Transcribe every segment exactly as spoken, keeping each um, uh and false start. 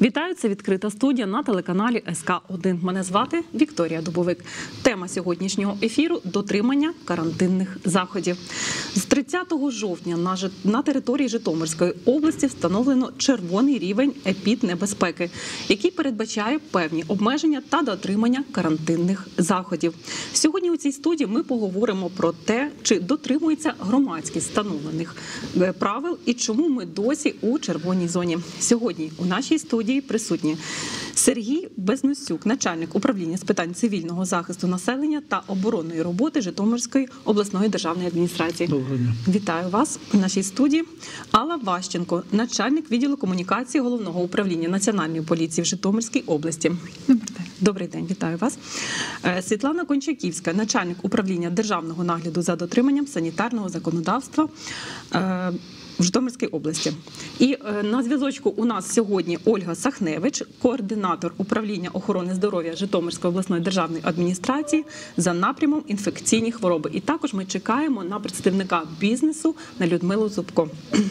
Вітаю, це відкрита студія на телеканалі ес ка один. Мене звати Вікторія Дубовик. Тема сьогоднішнього ефіру – дотримання карантинних заходів. З тридцятого жовтня на, Жит... на території Житомирської області встановлено червоний рівень епіднебезпеки, який передбачає певні обмеження та дотримання карантинних заходів. Сьогодні у цій студії ми поговоримо про те, чи дотримується громадськість встановлених правил і чому ми досі у червоній зоні. Сьогодні у нашій студії присутні Сергій Безносюк, начальник управління з питань цивільного захисту населення та оборонної роботи Житомирської обласної державної адміністрації. Доброго дня. Вітаю вас у нашій студії. Алла Ващенко, начальник відділу комунікації Головного управління Національної поліції в Житомирській області. Добрий день. Добрий день, вітаю вас. Світлана Кончаківська, начальник управління державного нагляду за дотриманням санітарного законодавства в Житомирській області. І на зв'язочку у нас сьогодні Ольга Сахневич, координатор управління охорони здоров'я Житомирської обласної державної адміністрації за напрямом інфекційні хвороби. І також ми чекаємо на представника бізнесу, на Людмилу Зубко.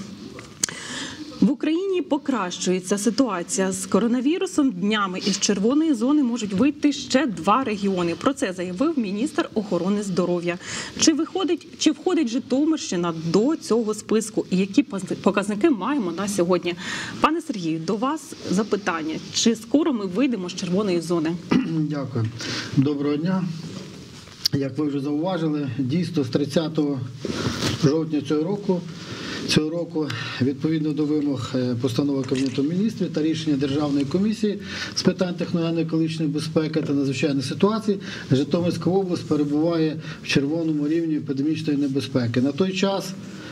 В Україні покращується ситуація з коронавірусом. Днями із червоної зони можуть вийти ще два регіони. Про це заявив міністр охорони здоров'я. Чи виходить, чи входить Житомирщина до цього списку? І які показники маємо на сьогодні? Пане Сергію, до вас запитання. Чи скоро ми вийдемо з червоної зони? Дякую. Доброго дня. Як ви вже зауважили, дійсно з тридцятого жовтня цього року Цього року, відповідно до вимог постанови Кабінету міністрів та рішення Державної комісії з питань техногенно-екологічної безпеки та надзвичайних ситуацій, Житомирська область перебуває в червоному рівні епідемічної небезпеки. На той час,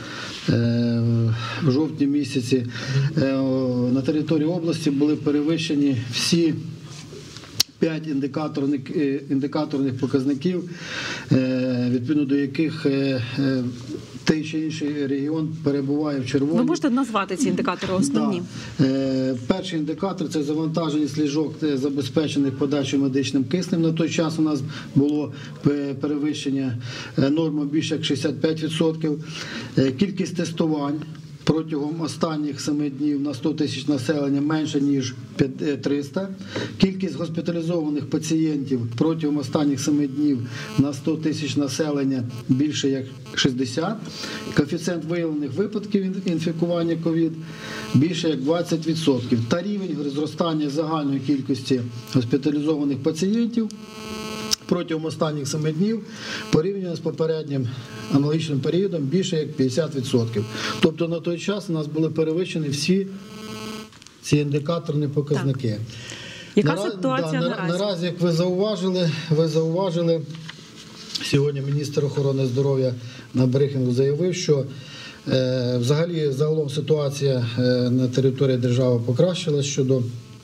в жовтні місяці, на території області були перевищені всі п'ять індикаторних, індикаторних показників, відповідно до яких той чи інший регіон перебуває в червоній. Ви можете назвати ці індикатори основні? Да. Перший індикатор – це завантаженість ліжок, забезпечених подачею медичним киснем. На той час у нас було перевищення норми більше як шістдесят п'ять відсотків. Кількість тестувань протягом останніх семи днів на сто тисяч населення менше, ніж триста. Кількість госпіталізованих пацієнтів протягом останніх семи днів на сто тисяч населення більше, як шістдесят. Коефіцієнт виявлених випадків інфікування ковід більше, як двадцять відсотків. Та рівень зростання загальної кількості госпіталізованих пацієнтів протягом останніх семи днів порівняно з попереднім аналогічним періодом більше як п'ятдесят відсотків. Тобто на той час у нас були перевищені всі ці індикаторні показники. Так. Яка Нара... ситуація да, наразі? Наразі, як ви зауважили, ви зауважили, сьогодні міністр охорони здоров'я на брифінгу заявив, що е, взагалі загалом ситуація е, на території держави покращилась щодо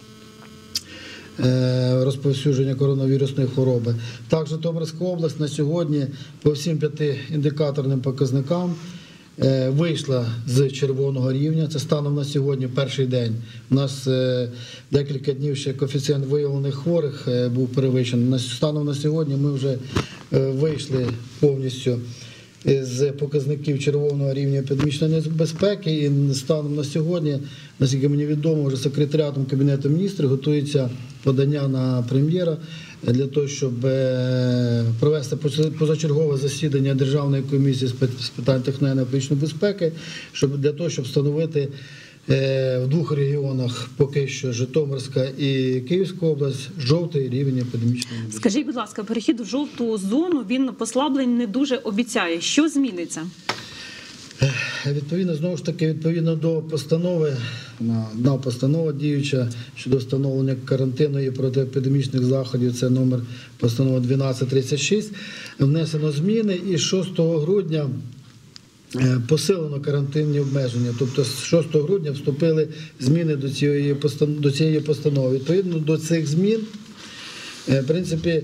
розповсюдження коронавірусної хвороби. Так, Житомирська область на сьогодні по всім п'яти індикаторним показникам вийшла з червоного рівня. Це станом на сьогодні перший день. У нас декілька днів ще коефіцієнт виявлених хворих був перевищений. Станом на сьогодні ми вже вийшли повністю з показників червоного рівня епідемічної безпеки, і станом на сьогодні, наскільки мені відомо, вже секретаріатом Кабінету міністрів готується подання на прем'єра для того, щоб провести позачергове засідання Державної комісії з питань техногенно-екологічної безпеки, щоб для того, щоб встановити в двох регіонах, поки що Житомирська і Київська область, жовтий рівень епідемічної безпеки. Скажіть, будь ласка, перехід у жовту зону, він послаблень не дуже обіцяє. Що зміниться? Відповідно, знову ж таки, відповідно до постанови, одна постанова діюча щодо встановлення карантину і протиепідемічних заходів, це номер постанови дванадцять тридцять шість, внесено зміни і шостого грудня посилено карантинні обмеження. Тобто з шостого грудня вступили зміни до цієї постанови, до цієї постанови. Відповідно до цих змін, в принципі,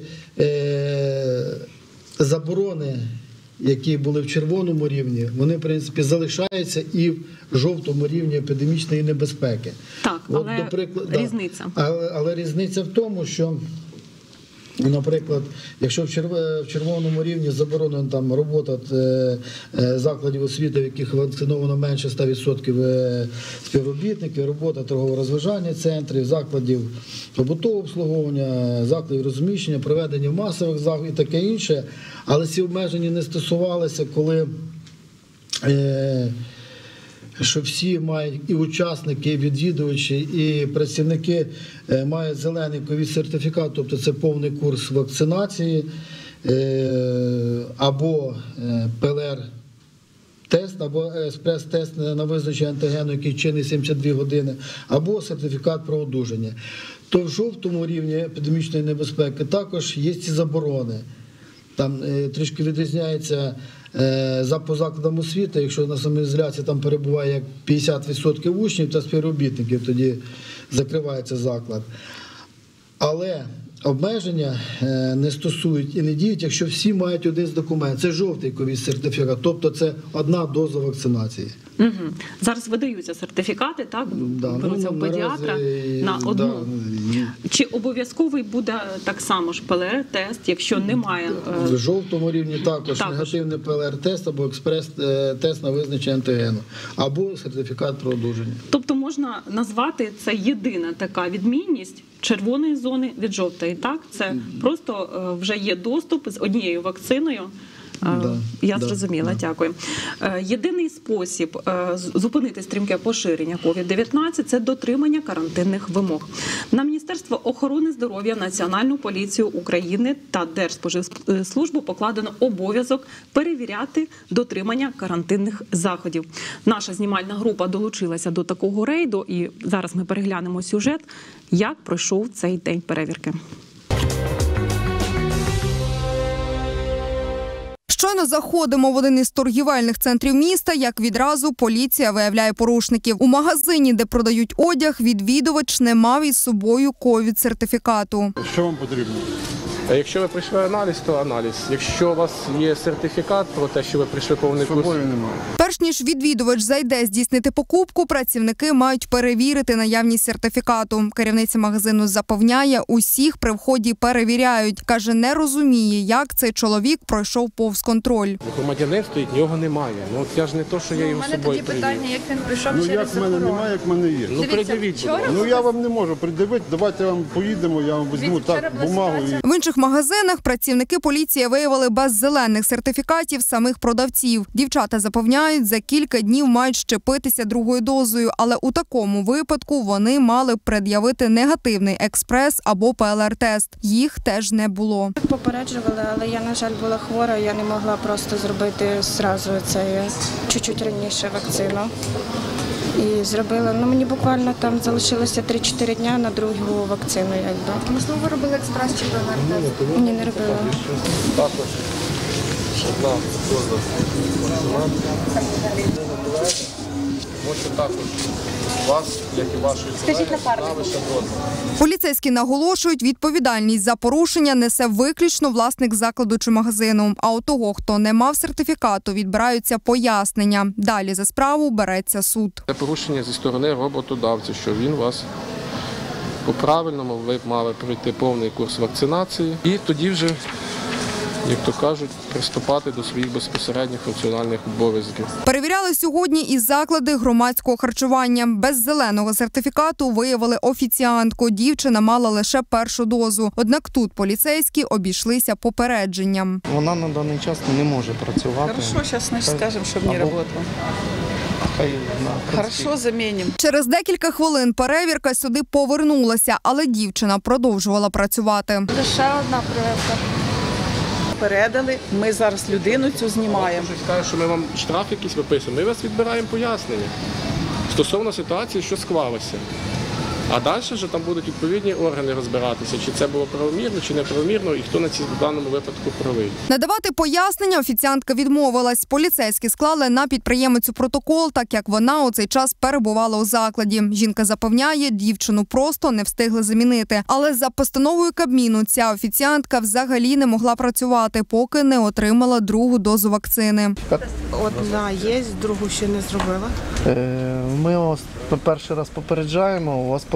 заборони, які були в червоному рівні, вони, в принципі, залишаються і в жовтому рівні епідемічної небезпеки. Так, От, але до приклад... різниця. Але, але різниця в тому, що Наприклад, якщо в черв- в червоному рівні заборонена там робота е, е, закладів освіти, в яких вакциновано менше ста відсотків е, співробітників, робота торгово-розважальних центрів, закладів побутового обслуговування, закладів розміщення, проведення масових заходів і таке інше, але ці обмеження не стосувалися, коли е, що всі мають, і учасники, і відвідувачі, і працівники е, мають зелений ковід-сертифікат, тобто це повний курс вакцинації, е, або е, ПЛР-тест, або експрес-тест на визначення антигену, який чинний сімдесят дві години, або сертифікат про одужання. То в жовтому рівні епідемічної небезпеки також є ці заборони. Там е, трішки відрізняється е, за по закладам освіти, якщо на самоізоляції там перебуває як п'ятдесят відсотків учнів та співробітників, тоді закривається заклад. Але обмеження е, не стосують і не діють, якщо всі мають один з документів. Це жовтий ковід-сертифікат, тобто це одна доза вакцинації. Угу. Зараз видаються сертифікати, так? Да, Беруться ну, у педіатра наразі, на одну. Да. Чи обов'язковий буде так само ж ПЛР-тест, якщо немає? е, В жовтому рівні також, Також. негативний ПЛР-тест або експрес-тест на визначення антигену, або сертифікат про одужання. Тобто можна назвати це єдина така відмінність червоної зони від жовтої, так? Це просто е, вже є доступ з однією вакциною. Е, Да, Я да, зрозуміла, да. дякую. Е, Єдиний спосіб е, з- зупинити стрімке поширення ковід дев'ятнадцять – це дотримання карантинних вимог. На Міністерство охорони здоров'я, Національну поліцію України та Держспоживслужбу покладено обов'язок перевіряти дотримання карантинних заходів. Наша знімальна група долучилася до такого рейду, і зараз ми переглянемо сюжет, як пройшов цей день перевірки. Щойно заходимо в один із торгівельних центрів міста, як відразу поліція виявляє порушників. У магазині, де продають одяг, відвідувач не мав із собою ковід-сертифікату. Що вам потрібно? Якщо ви прийшли аналіз, то аналіз. Якщо у вас є сертифікат про те, що ви прийшли повний З курс, собою немає. Перш ніж відвідувач зайде здійснити покупку, працівники мають перевірити наявність сертифікату. Керівниця магазину запевняє, усіх при вході перевіряють. Каже, не розуміє, як цей чоловік пройшов повз контроль. громадянин стоїть, його немає. Ну от я ж не то, що я У його з мене собою тоді привів. питання, як він прийшов Ну через як в мене заборону. немає, як в мене є. Ну Дивіться, придивіть, будь вчора ласка. Ну я вам не можу придивити, давайте вам поїдемо, я вам візьму Вчора так була бумагу. ситуація. І... В інших магазинах працівники поліції виявили без зелених сертифікатів самих продавців. Дівчата запевняють, за кілька днів мають щепитися другою дозою, але у такому випадку вони мали б пред'явити негативний експрес або ПЛР-тест. Їх теж не було. Попереджували, але я, на жаль, була хвора, я не могла просто зробити зразу це чуть-чуть раніше вакцину. І зробила, ну мені буквально там залишилося три-чотири дня на другу вакцину, якби. Можливо, ви робили експрес чи ПЛР-тест? Ні, не робила. Також одна доза вакцинації. Можете також вас, як і вашої колеги, одна лише доза. Поліцейські наголошують, відповідальність за порушення несе виключно власник закладу чи магазину. А у того, хто не мав сертифікату, відбираються пояснення. Далі за справу береться суд. Це порушення зі сторони роботодавця, що він вас по-правильному, ви мали пройти повний курс вакцинації і тоді вже, як то кажуть, приступати до своїх безпосередніх функціональних обов'язків. Перевіряли сьогодні і заклади громадського харчування. Без зеленого сертифікату виявили офіціантку. Дівчина мала лише першу дозу. Однак тут поліцейські обійшлися попередженням. Вона на даний час не може працювати. Хорошо, сейчас не скажем, чтобы не Або- работала. Хай на Хорошо, заменим. Через декілька хвилин перевірка сюди повернулася, але дівчина продовжувала працювати. Лише одна прививка. Передали, ми зараз людину цю знімаємо. Щось каже, що ми вам штраф якийсь виписуємо, ми вас відбираємо пояснення стосовно ситуації, що склалася. А далі вже там будуть відповідні органи розбиратися, чи це було правомірно, чи неправомірно, і хто на цій в даному випадку правий. Надавати пояснення офіціантка відмовилась. Поліцейські склали на підприємицю протокол, так як вона у цей час перебувала у закладі. Жінка запевняє, дівчину просто не встигли замінити. Але за постановою Кабміну ця офіціантка взагалі не могла працювати, поки не отримала другу дозу вакцини. Одна є, другу ще не зробила. Е, Ми вас перший раз попереджаємо, у вас повинні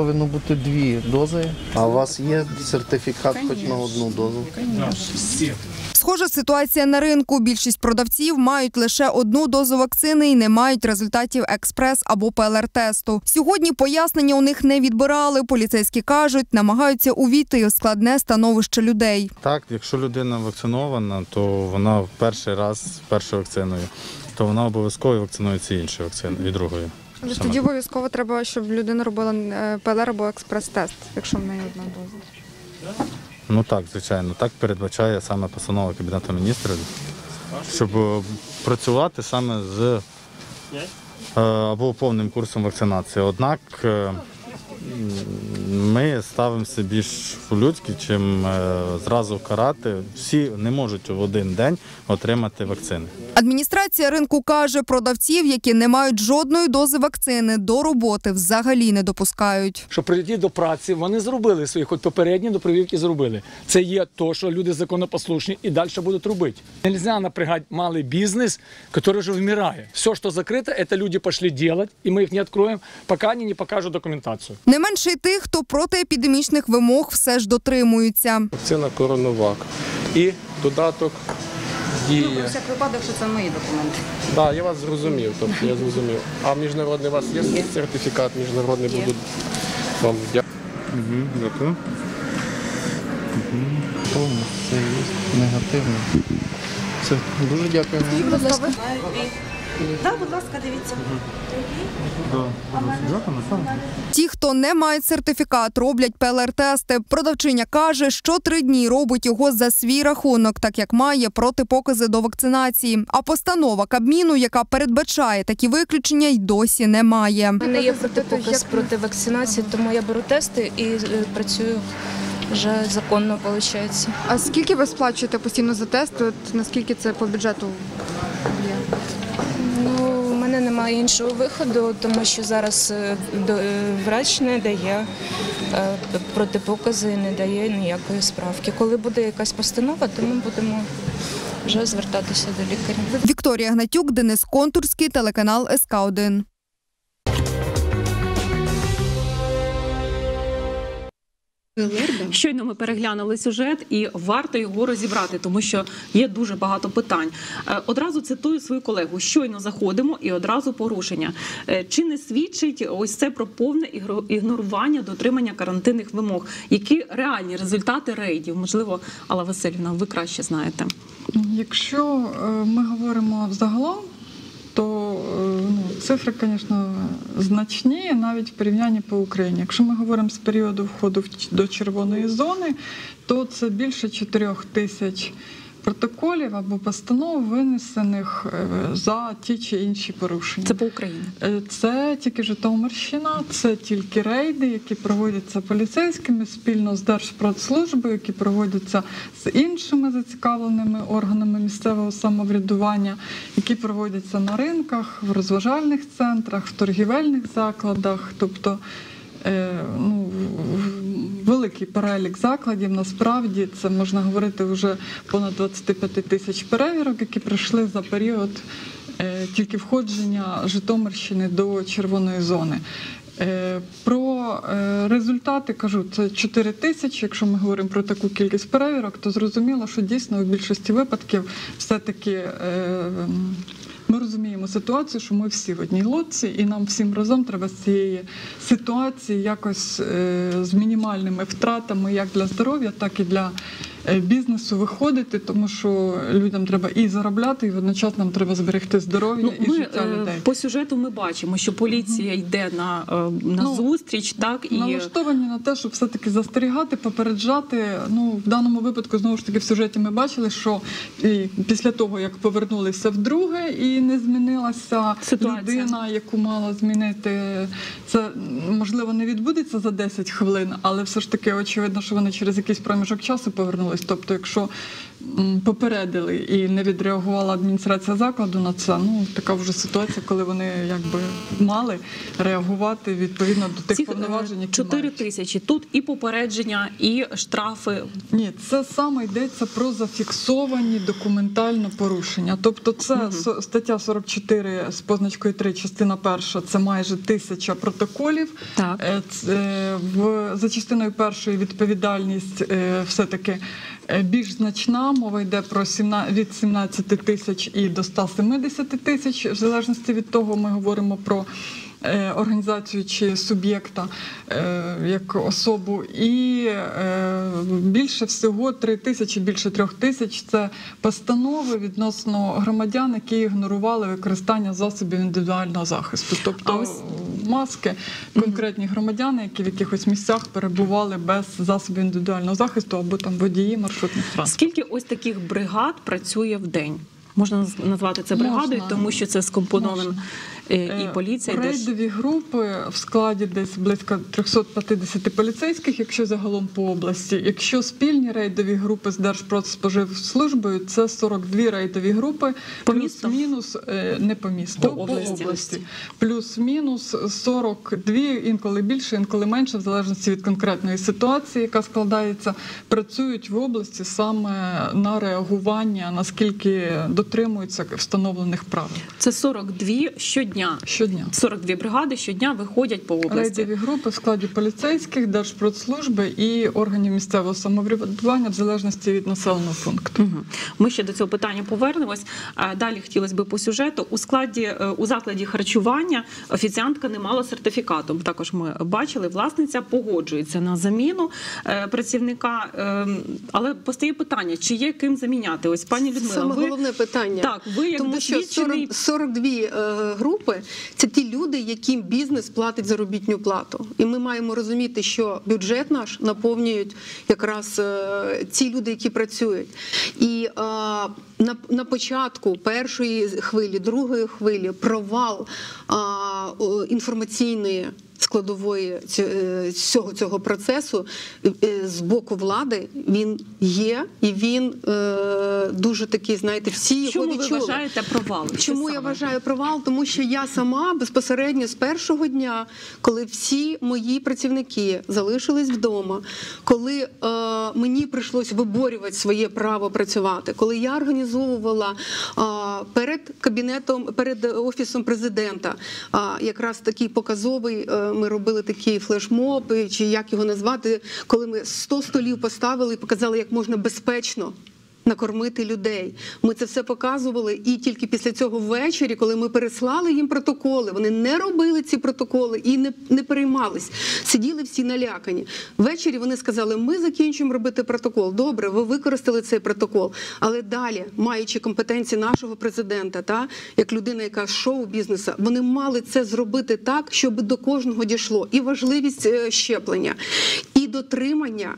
повинно бути дві дози. А у вас є сертифікат хоч на одну дозу? Схожа ситуація на ринку. Більшість продавців мають лише одну дозу вакцини і не мають результатів експрес- або пе ел ар-тесту. Сьогодні пояснення у них не відбирали. Поліцейські кажуть, намагаються увійти у складне становище людей. Так, якщо людина вакцинована, то вона в перший раз першою вакциною, то вона обов'язково вакцинується іншою вакциною і другою. Тоді обов'язково треба, щоб людина робила пе ел ар або експрес-тест, якщо в неї одна доза. Ну так, звичайно, так передбачає саме постанова Кабінету міністрів, щоб працювати саме з е, або повним курсом вакцинації. Однак е, ми ставимося більш по-людськи, чим е, зразу карати. Всі не можуть в один день отримати вакцини. Адміністрація ринку каже, продавців, які не мають жодної дози вакцини, до роботи взагалі не допускають. Що прийти до праці, вони зробили свої, хоч попередні до прививки зробили. Це є то, що люди законопослушні і далі будуть робити. Нельзя напрягати малий бізнес, який вже вмирає. Все, що закрито, це люди пішли робити, і ми їх не відкриємо, поки вони не покажуть документацію. Не менше й тих, хто протиепідемічних вимог все ж дотримуються. Вакцина Коронавак і додаток діє. Ну, про всяк випадок, що це мої документи. Так, я вас зрозумів, тобто я зрозумів. А міжнародний у вас є, є. Сертифікат міжнародний Є. будуть вам дякую. Угу, дякую. Повно, це є негативно. Все, дуже дякуємо. Будь ласка, так, будь ласка, дивіться. Ті, хто не мають сертифікат, роблять пе ел ар-тести. Продавчиня каже, що три дні робить його за свій рахунок, так як має протипокази до вакцинації. А постанова Кабміну, яка передбачає такі виключення, й досі немає. У мене є протипоказ проти вакцинації, тому я беру тести і е, працюю вже законно, виходить. А скільки ви сплачуєте постійно за тести? От наскільки це по бюджету є? Ну, у мене немає іншого виходу, тому що зараз е, до- е, врач не дає е, протипокази, не дає ніякої справки. Коли буде якась постанова, то ми будемо вже звертатися до лікаря. Вікторія Гнатюк, Денис Контурський, телеканал ес ка один. Щойно ми переглянули сюжет і варто його розібрати, тому що є дуже багато питань. Е, Одразу цитую свою колегу. Щойно заходимо і одразу порушення. Е, Чи не свідчить ось це про повне ігро- ігнорування дотримання карантинних вимог? Які реальні результати рейдів? Можливо, Алла Василівна, ви краще знаєте. Якщо е, ми говоримо взагалом, то е, ну, цифри, звісно, значні, навіть в порівнянні по Україні. Якщо ми говоримо з періоду входу в ч- до червоної зони, то це більше чотирьох тисяч протоколів або постанов, винесених е, за ті чи інші порушення. Це по Україні. Е, Це тільки Житомирщина, це тільки рейди, які проводяться поліцейськими спільно з Держпродслужбою, які проводяться з іншими зацікавленими органами місцевого самоврядування, які проводяться на ринках, в розважальних центрах, в торгівельних закладах. Тобто е, ну, в- великий перелік закладів. Насправді це можна говорити вже понад двадцять п'ять тисяч перевірок, які пройшли за період е, тільки входження Житомирщини до червоної зони. Е, Про е, результати кажу, це чотири тисячі. Якщо ми говоримо про таку кількість перевірок, то зрозуміло, що дійсно у більшості випадків все-таки е, ми розуміємо ситуацію, що ми всі в одній лодці, і нам всім разом треба з цієї ситуації якось е, з мінімальними втратами як для здоров'я, так і для е, бізнесу виходити, тому що людям треба і заробляти, і водночас нам треба зберегти здоров'я Ну, і ми, життя е, людей. по сюжету ми бачимо, що поліція йде на, е, на Ну, зустріч, так, і Налаштовані на те, щоб все-таки застерігати, попереджати. Ну, в даному випадку, знову ж таки, в сюжеті ми бачили, що і після того, як повернулися вдруге і не змінилася Ситуація. людина, яку мала змінити, це, можливо, не відбудеться за десять хвилин, але все ж таки очевидно, що вони через якийсь проміжок часу повернулися змінилось. Тобто, якщо м, попередили і не відреагувала адміністрація закладу на це, ну така вже ситуація, коли вони якби мали реагувати відповідно до тих Цих повноважень, які чотири мають. тисячі. Тут і попередження, і штрафи. Ні, це саме йдеться про зафіксовані документально порушення. Тобто це Мгм. стаття сорок чотири з позначкою три, частина перша, це майже тисяча протоколів. Так. Е, це, в, за частиною першої відповідальність е, все-таки е, більш значна. Мова йде про сімна- від сімнадцяти тисяч і до ста семидесяти тисяч. В залежності від того ми говоримо про е, організацію чи суб'єкта е, як особу. І е, більше всього три тисячі, більше трьох тисяч – це постанови відносно громадян, які ігнорували використання засобів індивідуального захисту. Тобто А ось- маски, конкретні громадяни, які в якихось місцях перебували без засобів індивідуального захисту або там водії маршрутних транспортів. Скільки ось таких бригад працює в день? Можна наз- назвати це бригадою, Можна. тому що це скомпоновано е, і поліція, і держ... Рейдові групи в складі десь близько триста п'ятдесят поліцейських, якщо загалом по області. Якщо спільні рейдові групи з Держпродспоживслужбою, це сорок дві рейдові групи, По місту? плюс-мінус, е, не по місту, По по області. області. Плюс-мінус сорок дві, інколи більше, інколи менше, в залежності від конкретної ситуації, яка складається, працюють в області саме на реагування, наскільки дотримуються встановлених правил. Це сорок дві щодня. Щодня. сорок дві бригади щодня виходять по області. Рейдові групи в складі поліцейських, Держпродслужби і органів місцевого самоврядування в залежності від населеного пункту. Угу. Ми ще до цього питання повернемось. А далі хотілося б по сюжету. У складі е, у закладі харчування офіціантка не мала сертифікату. Також ми бачили, власниця погоджується на заміну е, працівника. Е, але постає питання, чи є ким заміняти? Ось пані Людмила, Саме ви головне питання. Так, ви як Тому що досвідчений... сорок, сорок дві е, групи – це ті люди, яким бізнес платить заробітну плату. І ми маємо розуміти, що бюджет наш наповнюють якраз е, ці люди, які працюють. І е, на, на початку першої хвилі, другої хвилі провал е, о, інформаційної складової цього, цього процесу з боку влади, він є, і він е, дуже такий, знаєте, всі його Чому відчули. ви вважаєте провал? Чому я вважаю провал? Тому що я сама безпосередньо з першого дня, коли всі мої працівники залишились вдома, коли е, мені прийшлось виборювати своє право працювати, коли я організовувала е, перед кабінетом, перед офісом президента е, якраз такий показовий, е, ми робили такий флешмоб, чи як його назвати, коли ми сто столів поставили і показали, як можна безпечно накормити людей. Ми це все показували, і тільки після цього ввечері, коли ми переслали їм протоколи, вони не робили ці протоколи і не, не переймались. Сиділи всі налякані. Ввечері вони сказали, ми закінчуємо робити протокол. Добре, ви використали цей протокол, але далі, маючи компетенції нашого президента, та, як людина, яка з шоу-бізнесу, вони мали це зробити так, щоб до кожного дійшло. І важливість е, щеплення, і дотримання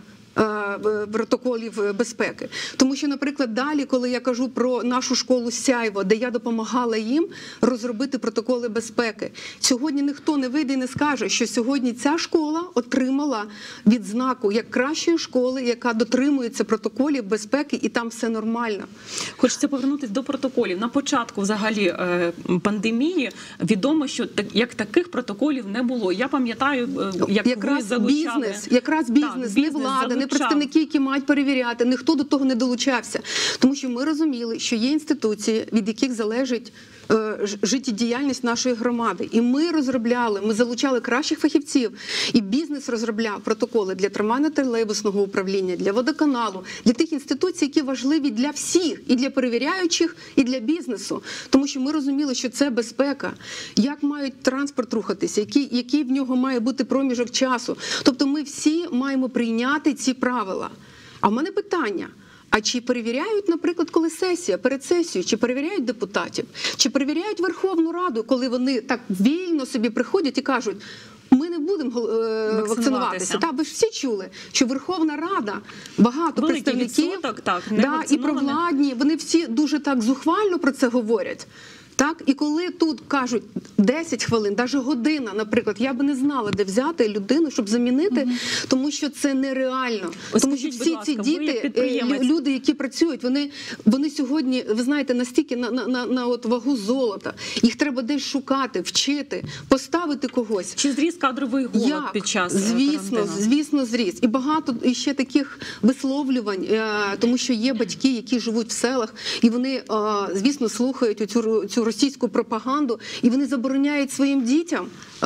протоколів безпеки. Тому що, наприклад, далі, коли я кажу про нашу школу «Сяйво», де я допомагала їм розробити протоколи безпеки, сьогодні ніхто не вийде і не скаже, що сьогодні ця школа отримала відзнаку як кращої школи, яка дотримується протоколів безпеки, і там все нормально. Хочеться повернутися до протоколів. На початку взагалі пандемії відомо, що так, як таких протоколів не було. Я пам'ятаю, як якраз ви залучали... бізнес, якраз бізнес, так, не бізнес влада, не залучав. представники, які мають перевіряти, ніхто до того не долучався. Тому що ми розуміли, що є інституції, від яких залежить е, життєдіяльність нашої громади. І ми розробляли, ми залучали кращих фахівців, і бізнес розробляв протоколи для трамвайно-тролейбусного управління, для водоканалу, для тих інституцій, які важливі для всіх, і для перевіряючих, і для бізнесу. Тому що ми розуміли, що це безпека, як мають транспорт рухатися, який, який в нього має бути проміжок часу. Тобто ми всі маємо прийняти ці правила. А в мене питання, а чи перевіряють, наприклад, коли сесія, перед сесією, чи перевіряють депутатів, чи перевіряють Верховну Раду, коли вони так вільно собі приходять і кажуть, ми не будемо е, вакцинуватися. Так, ви ж всі чули, що Верховна Рада, багато Великий представників, відсоток, так, не да, і вакцинованих. провладні, вони всі дуже так зухвально про це говорять. Так, і коли тут кажуть десять хвилин, навіть година, наприклад, я би не знала, де взяти людину, щоб замінити, угу. тому що це нереально. Ось тому що скажіть, всі будь ласка, ці діти, люди, які працюють, вони, вони сьогодні, ви знаєте, настільки на, на, на, на от вагу золота. Їх треба десь шукати, вчити, поставити когось. Чи зріс кадровий голод Як? під час Звісно, карантину? звісно, зріс. І багато ще таких висловлювань, тому що є батьки, які живуть в селах, і вони, звісно, слухають цю, цю російську пропаганду, і вони забороняють своїм дітям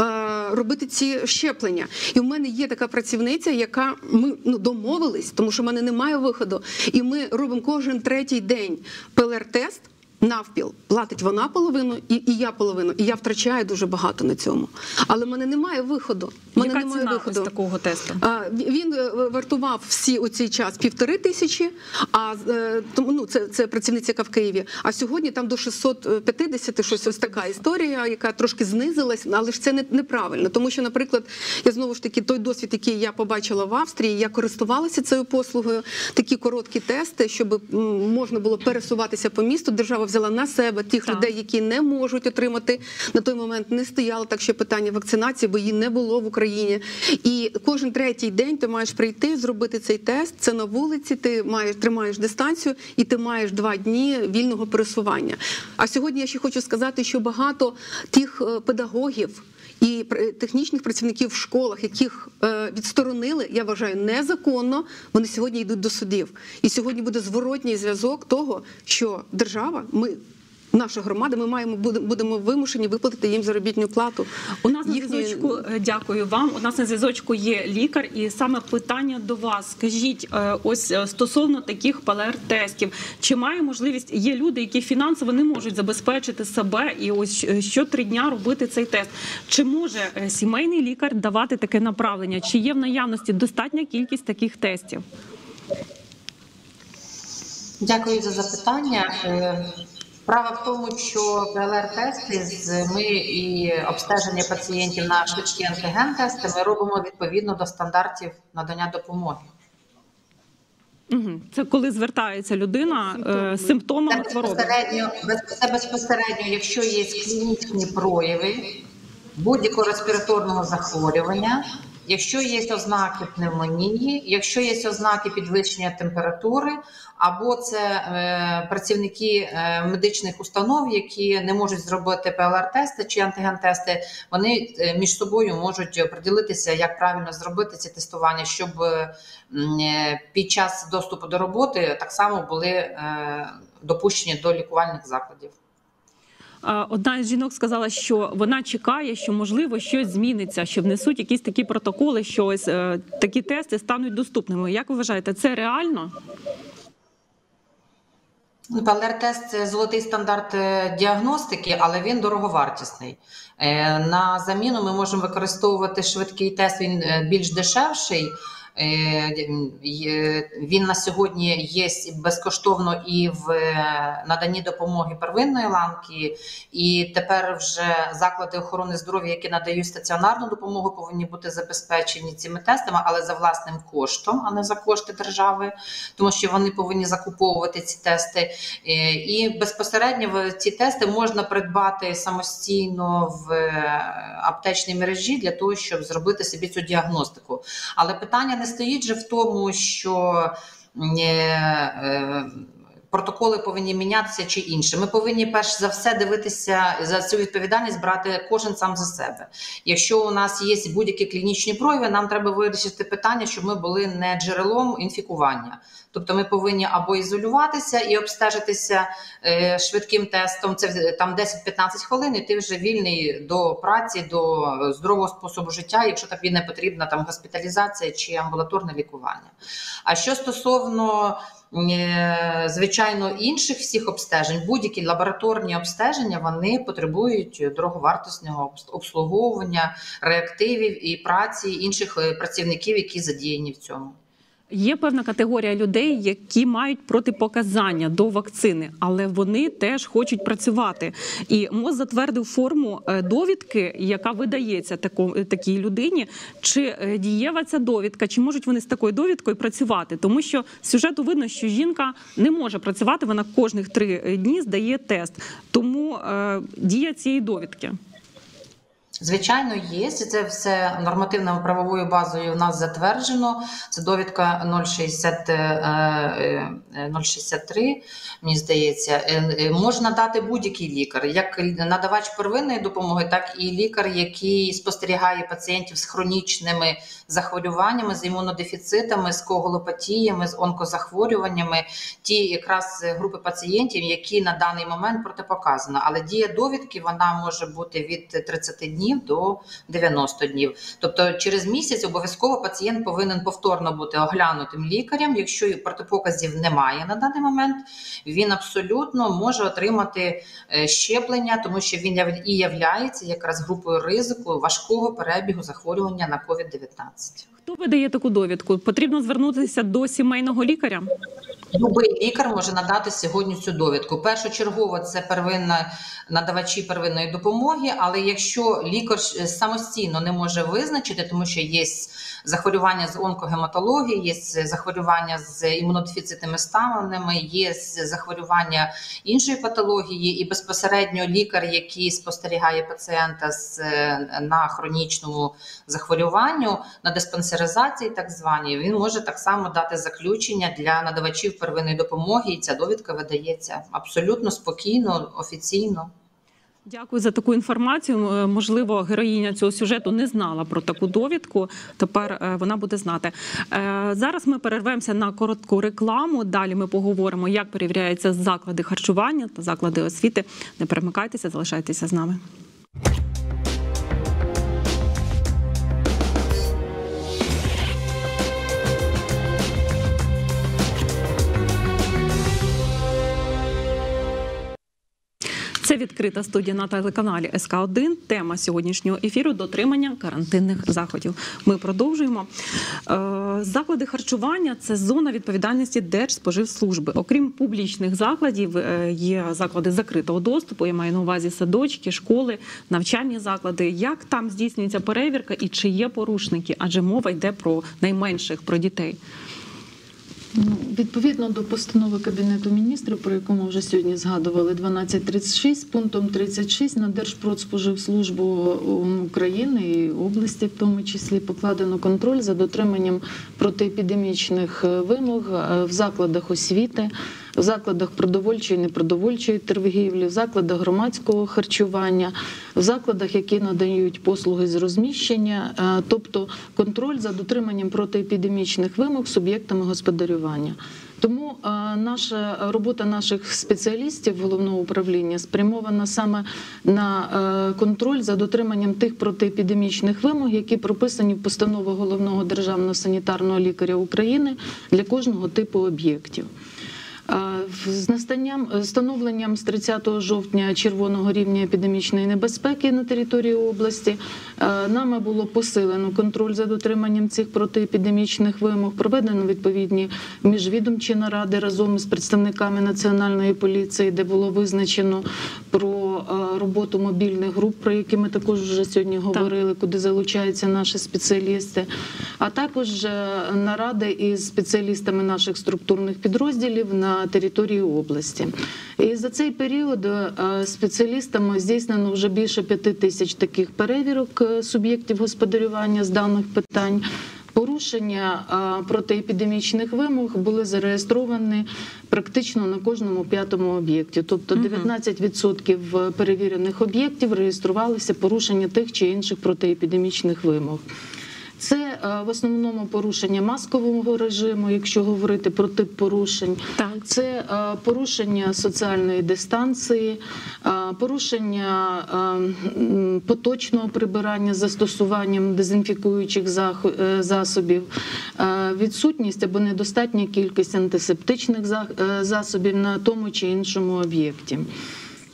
робити ці щеплення. І в мене є така працівниця, яка ми ну, домовились, тому що в мене немає виходу, і ми робимо кожен третій день ПЛР-тест, навпіл. Платить вона половину і, і я половину. І я втрачаю дуже багато на цьому. Але в мене немає виходу. В мене Яка немає ціна виходу. ось такого тесту? А, він вартував всі у цей час півтори тисячі, а тому ну, це, це працівниця, яка в Києві. А сьогодні там до шістсот п'ятдесят, щось ось така історія, яка трошки знизилась, але ж це не, неправильно. Тому що, наприклад, я знову ж таки, той досвід, який я побачила в Австрії, я користувалася цією послугою, такі короткі тести, щоб можна було пересуватися по місту. Держава взяла на себе тих так. людей, які не можуть отримати. На той момент не стояло так ще питання вакцинації, бо її не було в Україні. І кожен третій день ти маєш прийти, зробити цей тест. Це на вулиці, ти маєш, тримаєш дистанцію і ти маєш два дні вільного пересування. А сьогодні я ще хочу сказати, що багато тих педагогів і технічних працівників в школах, яких відсторонили, я вважаю, незаконно, вони сьогодні йдуть до судів. І сьогодні буде зворотній зв'язок того, що держава, ми, наша громада, ми маємо будемо вимушені виплатити їм заробітну плату. У нас на Їхні... зв'язочку, дякую вам. У нас на зв'язочку є лікар, і саме питання до вас. Скажіть, ось стосовно таких ПЛР-тестів, чи має можливість, є люди, які фінансово не можуть забезпечити себе і ось що три дня робити цей тест. Чи може сімейний лікар давати таке направлення? Чи є в наявності достатня кількість таких тестів? Дякую за запитання. Справа в тому, що ПЛР-тести ми і обстеження пацієнтів на швидкі антиген-тести ми робимо відповідно до стандартів надання допомоги. Це коли звертається людина з е, симптомами хвороби? Безпосередньо, це безпосередньо, якщо є клінічні прояви будь-якого респіраторного захворювання, якщо є ознаки пневмонії, якщо є ознаки підвищення температури, або це е, працівники е, медичних установ, які не можуть зробити ПЛР-тести чи антиген-тести, вони е, між собою можуть приділитися, як правильно зробити ці тестування, щоб е, під час доступу до роботи так само були е, допущені до лікувальних закладів. Одна із жінок сказала, що вона чекає, що, можливо, щось зміниться, що внесуть якісь такі протоколи, що ось е, такі тести стануть доступними. Як ви вважаєте, це реально? ПЛР-тест – це золотий стандарт діагностики, але він дороговартісний. На заміну ми можемо використовувати швидкий тест, він більш дешевший. Він на сьогодні є безкоштовно і в наданні допомоги первинної ланки, і тепер вже заклади охорони здоров'я, які надають стаціонарну допомогу, повинні бути забезпечені цими тестами, але за власним коштом, а не за кошти держави, тому що вони повинні закуповувати ці тести. І безпосередньо ці тести можна придбати самостійно в аптечній мережі для того, щоб зробити собі цю діагностику. Але питання не стоїть же в тому, що протоколи повинні мінятися чи інше. Ми повинні перш за все дивитися, за цю відповідальність брати кожен сам за себе. Якщо у нас є будь-які клінічні прояви, нам треба вирішити питання, щоб ми були не джерелом інфікування. Тобто ми повинні або ізолюватися і обстежитися е, швидким тестом, це там десять-п'ятнадцять хвилин, і ти вже вільний до праці, до здорового способу життя, якщо тобі не потрібна там госпіталізація чи амбулаторне лікування. А що стосовно звичайно, інших всіх обстежень, будь-які лабораторні обстеження, вони потребують дороговартісного обслуговування, реактивів і праці інших працівників, які задіяні в цьому. Є певна категорія людей, які мають протипоказання до вакцини, але вони теж хочуть працювати. І МОЗ затвердив форму довідки, яка видається такій людині. Чи дієва ця довідка, чи можуть вони з такою довідкою працювати? Тому що з сюжету видно, що жінка не може працювати, вона кожних три дні здає тест. Тому е, дія цієї довідки. Звичайно, є. Це все нормативною правовою базою у нас затверджено. Це довідка нуль шістдесят три, мені здається. Можна дати будь-який лікар, як надавач первинної допомоги, так і лікар, який спостерігає пацієнтів з хронічними захворюваннями, з імунодефіцитами, з коагулопатіями, з онкозахворюваннями. Ті якраз групи пацієнтів, які на даний момент протипоказано. Але дія довідки, вона може бути від тридцяти днів до дев'яноста днів. Тобто через місяць обов'язково пацієнт повинен повторно бути оглянутим лікарем. Якщо протипоказів немає на даний момент, він абсолютно може отримати щеплення, тому що він і являється якраз групою ризику важкого перебігу захворювання на ковід дев'ятнадцять. Хто видає таку довідку? Потрібно звернутися до сімейного лікаря? Любий лікар може надати сьогодні цю довідку. Першочергово це первинна, надавачі первинної допомоги, але якщо лікар самостійно не може визначити, тому що є захворювання з онкогематології, є захворювання з імунодефіцитними станами, є захворювання іншої патології, і безпосередньо лікар, який спостерігає пацієнта з, на хронічному захворюванню, на диспансеризації так званій, він може так само дати заключення для надавачів первинної допомоги, і ця довідка видається абсолютно спокійно, офіційно. Дякую за таку інформацію. Можливо, героїня цього сюжету не знала про таку довідку. Тепер вона буде знати. Зараз ми перервемося на коротку рекламу. Далі ми поговоримо, як перевіряються заклади харчування та заклади освіти. Не перемикайтеся, залишайтеся з нами. Це відкрита студія на телеканалі ес ка один. Тема сьогоднішнього ефіру – дотримання карантинних заходів. Ми продовжуємо. Заклади харчування – це зона відповідальності Держспоживслужби. Окрім публічних закладів, є заклади закритого доступу, я маю на увазі садочки, школи, навчальні заклади. Як там здійснюється перевірка і чи є порушники? Адже мова йде про найменших, про дітей. Ну, відповідно до постанови Кабінету міністрів, про яку ми вже сьогодні згадували, дванадцять тридцять шість, пунктом тридцять шість на Держпродспоживслужбу України і області, в тому числі, покладено контроль за дотриманням протиепідемічних вимог в закладах освіти, в закладах продовольчої і непродовольчої торгівлі, в закладах громадського харчування, в закладах, які надають послуги з розміщення, тобто контроль за дотриманням протиепідемічних вимог суб'єктами господарювання. Тому наша робота наших спеціалістів Головного управління спрямована саме на контроль за дотриманням тих протиепідемічних вимог, які прописані в постанові Головного державного санітарного лікаря України для кожного типу об'єктів. З настанням, встановленням з тридцятого жовтня червоного рівня епідемічної небезпеки на території області нами було посилено контроль за дотриманням цих протиепідемічних вимог, проведено відповідні міжвідомчі наради разом із представниками Національної поліції, де було визначено про роботу мобільних груп, про які ми також вже сьогодні говорили, куди залучаються наші спеціалісти, а також наради із спеціалістами наших структурних підрозділів на території області. І за цей період спеціалістами здійснено вже більше п'яти тисяч таких перевірок суб'єктів господарювання з даних питань. Порушення протиепідемічних вимог були зареєстровані практично на кожному п'ятому об'єкті. Тобто дев'ятнадцять відсотків перевірених об'єктів реєструвалися порушення тих чи інших протиепідемічних вимог. Це в основному порушення маскового режиму, якщо говорити про тип порушень. Це порушення соціальної дистанції, порушення поточного прибирання з застосуванням дезінфікуючих засобів, відсутність або недостатня кількість антисептичних засобів на тому чи іншому об'єкті.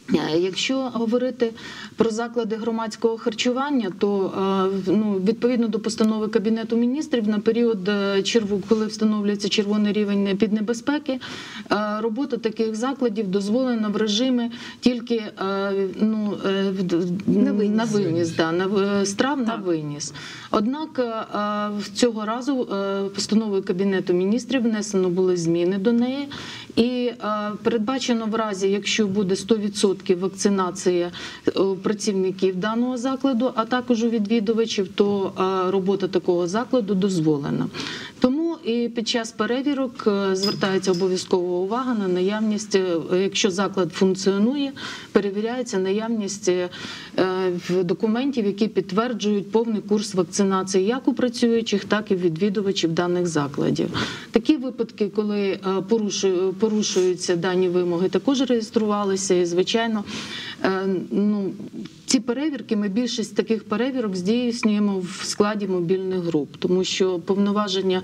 Якщо говорити про заклади громадського харчування, то ну, відповідно до постанови Кабінету міністрів на період, коли встановлюється червоний рівень піднебезпеки, робота таких закладів дозволена в режимі тільки ну, на виніс, на виніс да, на, страв на виніс. Однак цього разу постановою Кабінету міністрів внесено були зміни до неї, і передбачено в разі, якщо буде сто відсотків вакцинація працівників даного закладу, а також у відвідувачів, то робота такого закладу дозволена. Тому і під час перевірок звертається обов'язкова увага на наявність, якщо заклад функціонує, перевіряється наявність документів, які підтверджують повний курс вакцинації як у працюючих, так і у відвідувачів даних закладів. Такі випадки, коли порушуються дані вимоги, також реєструвалися і, звичайно, ну, ці перевірки, ми більшість таких перевірок здійснюємо в складі мобільних груп, тому що повноваження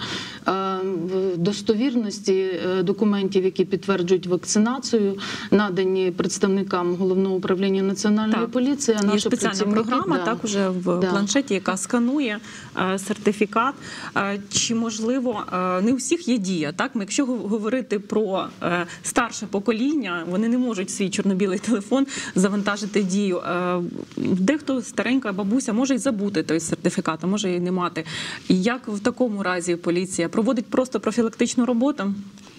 достовірності документів, які підтверджують вакцинацію, надані представникам Головного управління Національної так. поліції. А є спеціальна програма, да. так уже в да. планшеті, яка сканує е, сертифікат. Е, чи можливо, е, не у всіх є дія, так? Ми, якщо говорити про е, старше покоління, вони не можуть свій чорно-білий телефон завантажити дію. Е, Дехто старенька бабуся може й забути той сертифікат, а може і не мати. І як в такому разі поліція проводить просто профілактичну роботу?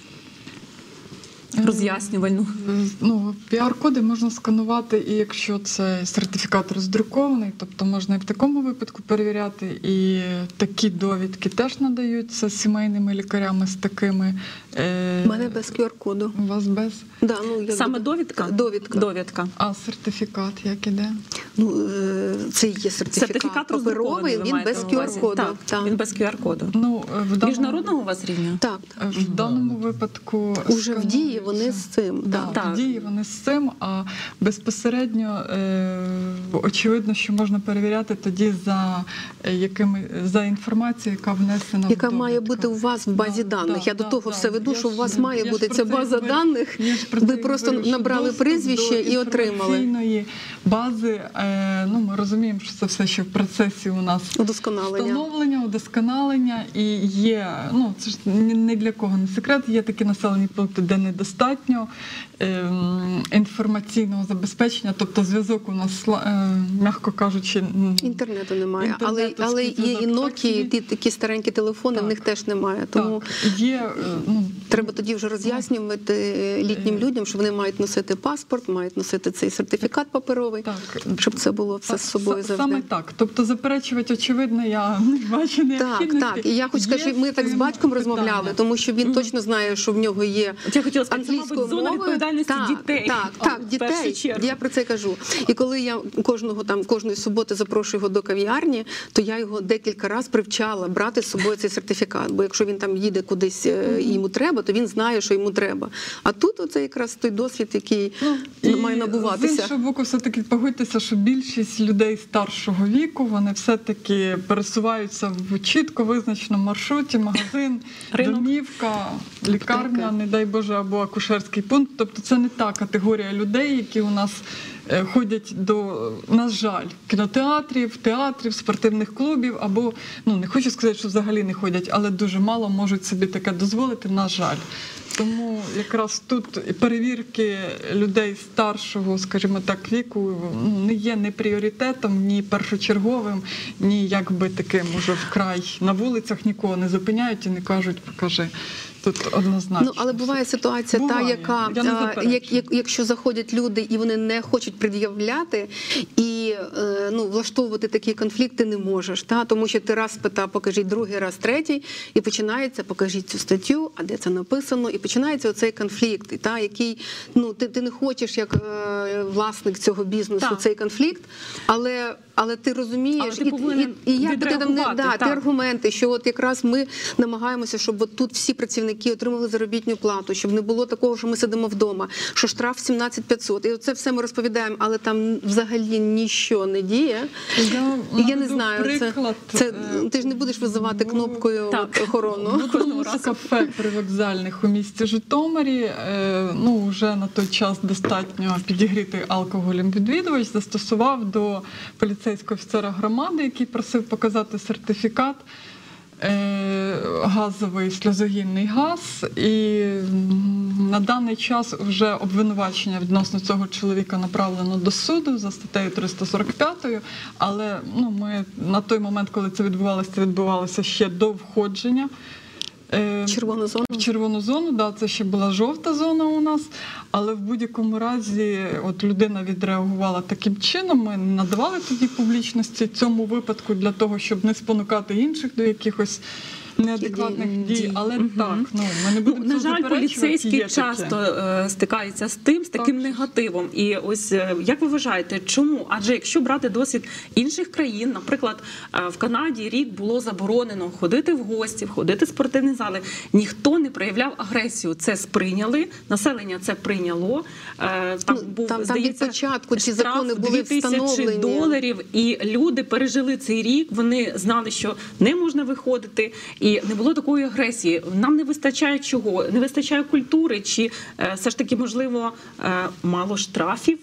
Роз'яснювальну. Ну, пі ар-коди можна сканувати, і якщо це сертифікат роздрукований, тобто можна і в такому випадку перевіряти, і такі довідки теж надаються сімейними лікарями з такими. У мене без кю ар-коду. У вас без? Да, ну, Саме довідка? Довідка. Довідка. А сертифікат як іде? Ну, це є сертифікат, сертифікат паперовий, він без кю ар-коду. Так, так, він без кю ар-коду. Ну, даному... Міжнародного у вас рівня? Так. В даному випадку... Уже в дії вони з цим. Да, так. В дії вони з цим, а безпосередньо е, очевидно, що можна перевіряти тоді за, якими, за інформацією, яка внесена яка в довідку. має бути у вас в базі да, даних. да, я до да, того да. все веду, я що ж, у вас має бути ця база говорю, даних, ви просто говорю, набрали прізвище і отримали. Бази, е, ну, ми розуміємо, що це все ще в процесі у нас удосконалення, встановлення, удосконалення, і є, ну, це ж ні для кого не секрет, є такі населені пункти, де недостатньо е, інформаційного забезпечення, тобто зв'язок у нас, е, м'яко кажучи, інтернету немає, інтернету, але, але є і Nokia, ті такі старенькі телефони, так. в них теж немає. Тому так. Є, ну, треба тоді вже роз'яснювати літнім людям, що вони мають носити паспорт, мають носити цей сертифікат паперовий, так. щоб це було все так, з собою завжди. Саме так. Тобто заперечувати, очевидно, я не бачу необхідності. Так, так. І я хоч скажу, ми так з батьком розмовляли, тому що він mm-hmm. точно знає, що в нього є я хотіла сказати, англійською зона відповідальності так, дітей. Так, так, дітей. Я про це кажу. І коли я кожного там кожної суботи запрошую його до кав'ярні, то я його декілька разів привчала брати з собою цей сертифікат. Бо якщо він там їде кудись і йому треба, то він знає, що йому треба. А тут оце якраз той досвід, який ну, має набуватися. З іншого боку, все-таки погодьтеся, що більшість людей старшого віку, вони все-таки пересуваються в чітко визначеному маршруті, магазин, домівка, лікарня, не дай Боже, або акушерський пункт. Тобто це не та категорія людей, які у нас ходять до, на жаль, кінотеатрів, театрів, спортивних клубів, або, ну, не хочу сказати, що взагалі не ходять, але дуже мало можуть собі таке дозволити, на жаль. Тому якраз тут перевірки людей старшого, скажімо так, віку не є ні пріоритетом, ні першочерговим, ні якби таким уже вкрай. На вулицях нікого не зупиняють і не кажуть, покажи. Тут однозначно. Ну, але буває ситуація, буває. та, яка, а, як, як, якщо заходять люди і вони не хочуть пред'являти, і е, ну, влаштовувати такі конфлікти не можеш, та? Тому що ти раз спитав, покажіть, другий раз, третій, і починається, покажіть цю статтю, а де це написано, і починається оцей конфлікт, та, який, ну, ти, ти не хочеш, як е, власник цього бізнесу, так. цей конфлікт, але але ти розумієш, Але ти і, повинен і, і як ти там не відреагувати, да, ті так. аргументи, що от якраз ми намагаємося, щоб от тут всі працівники отримали заробітну плату, щоб не було такого, що ми сидимо вдома, що штраф сімнадцять підсот. І це все ми розповідаємо, але там взагалі нічого не діє. Я, І я не знаю, приклад, це, це ти ж не будеш визивати кнопкою от, охорону. В кафе привокзальних у місті Житомирі, е, ну, вже на той час достатньо підігрітий алкоголем відвідувач застосував до поліцейського офіцера громади, який просив показати сертифікат, е, газовий сльозогінний газ. І м, на даний час вже обвинувачення відносно цього чоловіка направлено до суду за статтею триста сорок п'ять, але ну, ми на той момент, коли це відбувалося, це відбувалося ще до входження. Червону зону? В червону зону, да, це ще була жовта зона у нас, але в будь-якому разі от людина відреагувала таким чином, ми не надавали тоді публічності цьому випадку для того, щоб не спонукати інших до якихось неадекватних дій, але Мгм. так, ну, ми не будемо На це жаль, заперечувати, поліцейські є таке. часто е, стикаються з тим, з таким негативом. І ось е, як ви вважаєте, чому? Адже якщо брати досвід інших країн, наприклад, е, в Канаді рік було заборонено ходити в гості, ходити в спортивні зали, ніхто не проявляв агресію. Це сприйняли, населення це прийняло. Е, Там був, там, там від здається, початку ці штраф закони були дві тисячі встановлені. доларів, і люди пережили цей рік, вони знали, що не можна виходити, і не було такої агресії. Нам не вистачає чого? Не вистачає культури, чи е, все ж таки, можливо, е, мало штрафів?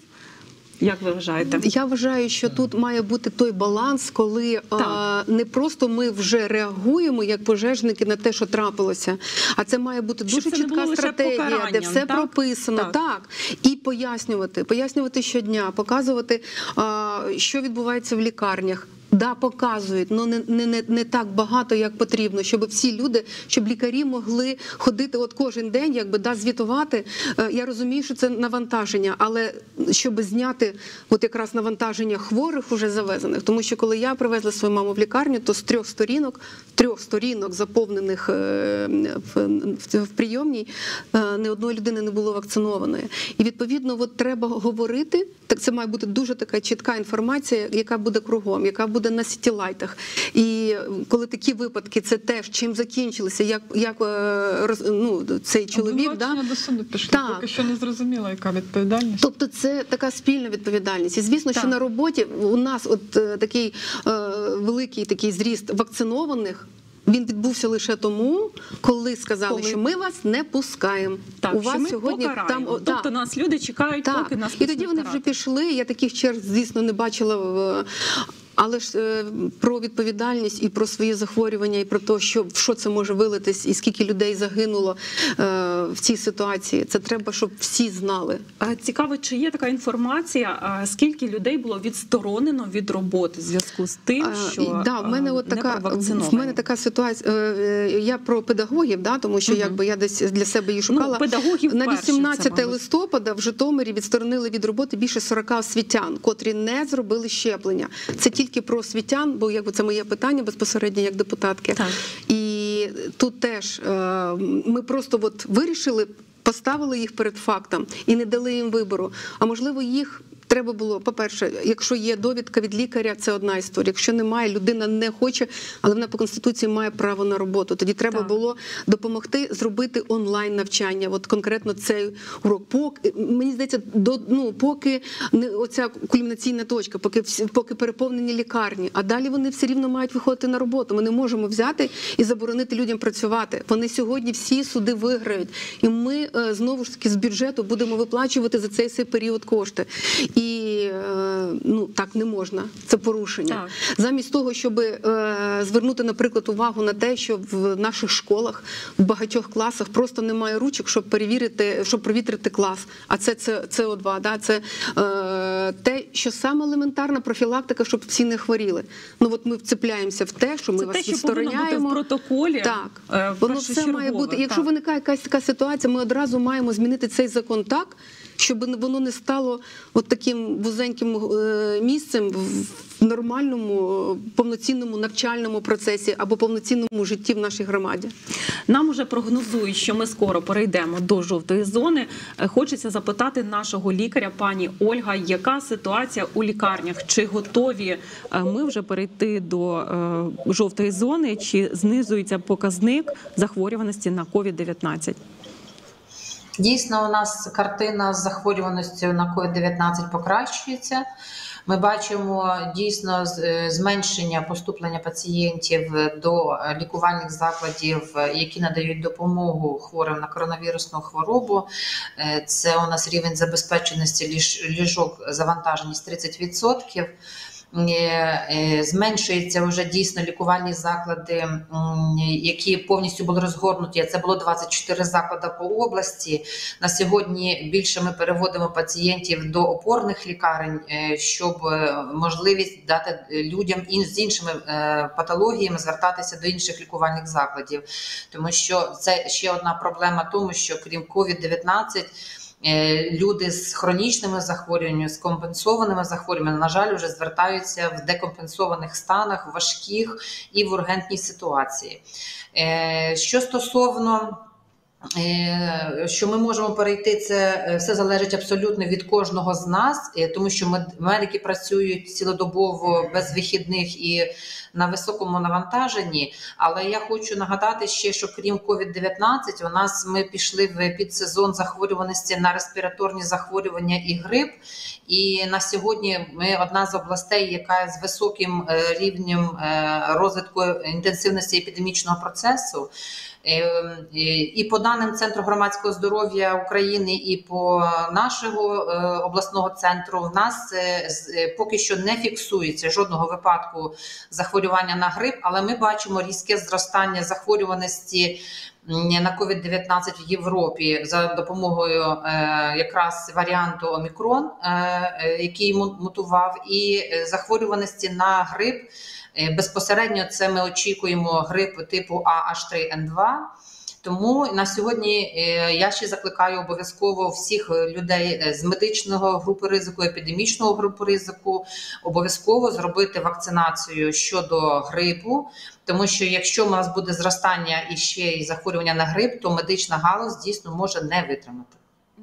Як ви вважаєте? Я вважаю, що тут має бути той баланс, коли а, не просто ми вже реагуємо як пожежники на те, що трапилося, а це має бути Щоб дуже це не було чітка лише стратегія, де покаранням, все так? прописано, Так. так. І пояснювати, пояснювати щодня, показувати, а, що відбувається в лікарнях. Да, показують, але не, не, не, не так багато, як потрібно, щоб всі люди, щоб лікарі могли ходити от кожен день, якби да, звітувати. Е, Я розумію, що це навантаження, але щоб зняти от якраз навантаження хворих уже завезених, тому що коли я привезла свою маму в лікарню, то з трьох сторінок, трьох сторінок заповнених е, в, в, в прийомній, е, ні одної людини не було вакцинованої. І відповідно, от треба говорити. Так це має бути дуже така чітка інформація, яка буде кругом, яка буде на сітілайтах. І коли такі випадки, це теж чим закінчилися, як, як роз, ну, цей чоловік. Да? До суду пішли, Так. поки що не зрозуміло, яка відповідальність. Тобто це така спільна відповідальність. І звісно, що на роботі у нас от е, такий е, великий такий зріст вакцинованих, він відбувся лише тому, коли сказали, Коли? що ми вас не пускаємо. Так, у що вас ми сьогодні покараємо. там о, Тобто так. нас люди чекають, Так. поки нас І тоді вони вже пішли. Я таких черг, звісно, не бачила в. Але ж е, про відповідальність і про свої захворювання, і про те, що, в що це може вилитись, і скільки людей загинуло е, в цій ситуації, це треба, щоб всі знали. А цікаво, чи є така інформація, а скільки людей було відсторонено від роботи в зв'язку з тим, що А, да, в мене а, от не така провакциновані? в мене така ситуація. е, Я про педагогів, да, тому що Мгм. якби я десь для себе її шукала. Ну, педагогів на перше, вісімнадцяте це, мабуть. листопада в Житомирі відсторонили від роботи більше сорока освітян, котрі не зробили щеплення. Це тільки про освітян, бо якби це моє питання безпосередньо як депутатки. Так. І тут теж е, ми просто от вирішили, поставили їх перед фактом і не дали їм вибору. А можливо, їх треба було, по-перше, якщо є довідка від лікаря, це одна історія. Якщо немає, людина не хоче, але вона по Конституції має право на роботу. Тоді треба Так. було допомогти зробити онлайн-навчання. От конкретно цей урок. Поки, мені здається, до, ну, поки не оця кульмінаційна точка, поки, всі- поки переповнені лікарні, а далі вони все рівно мають виходити на роботу. Ми не можемо взяти і заборонити людям працювати. Вони сьогодні всі суди виграють. І ми е, знову ж таки з бюджету будемо виплачувати за цей, цей період кошти. І е, ну, так не можна, це порушення. Так. Замість того, щоб е, звернути, наприклад, увагу на те, що в наших школах, в багатьох класах просто немає ручок, щоб перевірити, щоб провітрити клас. А це, це це О два, да? Це е, те, що саме елементарна профілактика, щоб всі не хворіли. Ну от ми вцепляємося в те, що ми Це вас те, що повинно бути відстороняємо. в протоколі. Так, е, воно все має першочергово, бути. Якщо так. виникає якась така ситуація, ми одразу маємо змінити цей закон так, щоб воно не стало от таким вузеньким е, місцем в нормальному, повноцінному навчальному процесі або повноцінному житті в нашій громаді. Нам уже прогнозують, що ми скоро перейдемо до жовтої зони. Е, Хочеться запитати нашого лікаря, пані Ольга, яка ситуація у лікарнях? Чи готові е, ми вже перейти до е, жовтої зони, чи знизується показник захворюваності на ковід дев'ятнадцять? Дійсно, у нас картина з захворюваністю на ковід дев'ятнадцять покращується. Ми бачимо дійсно зменшення поступлення пацієнтів до лікувальних закладів, які надають допомогу хворим на коронавірусну хворобу. Це у нас рівень забезпеченості ліжок, завантаженість тридцять відсотків. Зменшується вже дійсно лікувальні заклади, які повністю були розгорнуті. Це було двадцять чотири заклади по області. На сьогодні більше ми переводимо пацієнтів до опорних лікарень, щоб можливість дати людям з іншими патологіями звертатися до інших лікувальних закладів. Тому що це ще одна проблема тому, що крім ковід дев'ятнадцять, люди з хронічними захворюваннями, з компенсованими захворюваннями, на жаль, вже звертаються в декомпенсованих станах, важких і в ургентній ситуації. Що стосовно що ми можемо перейти, це все залежить абсолютно від кожного з нас, тому що медики працюють цілодобово, без вихідних і на високому навантаженні. Але я хочу нагадати ще, що крім ковід дев'ятнадцять, у нас ми пішли в підсезон захворюваності на респіраторні захворювання і грип. І на сьогодні ми одна з областей, яка з високим рівнем розвитку інтенсивності епідемічного процесу. І по даним Центру громадського здоров'я України, і по нашого обласного центру, в нас поки що не фіксується жодного випадку захворювання на грип, але ми бачимо різке зростання захворюваності на ковід дев'ятнадцять в Європі за допомогою якраз варіанту Омікрон, який мутував, і захворюваності на грип. Безпосередньо це ми очікуємо грип типу А Аш три Ен два. Тому на сьогодні я ще закликаю обов'язково всіх людей з медичного групи ризику, епідемічного групи ризику, обов'язково зробити вакцинацію щодо грипу, тому що якщо у нас буде зростання і ще й захворювання на грип, то медична галузь дійсно може не витримати.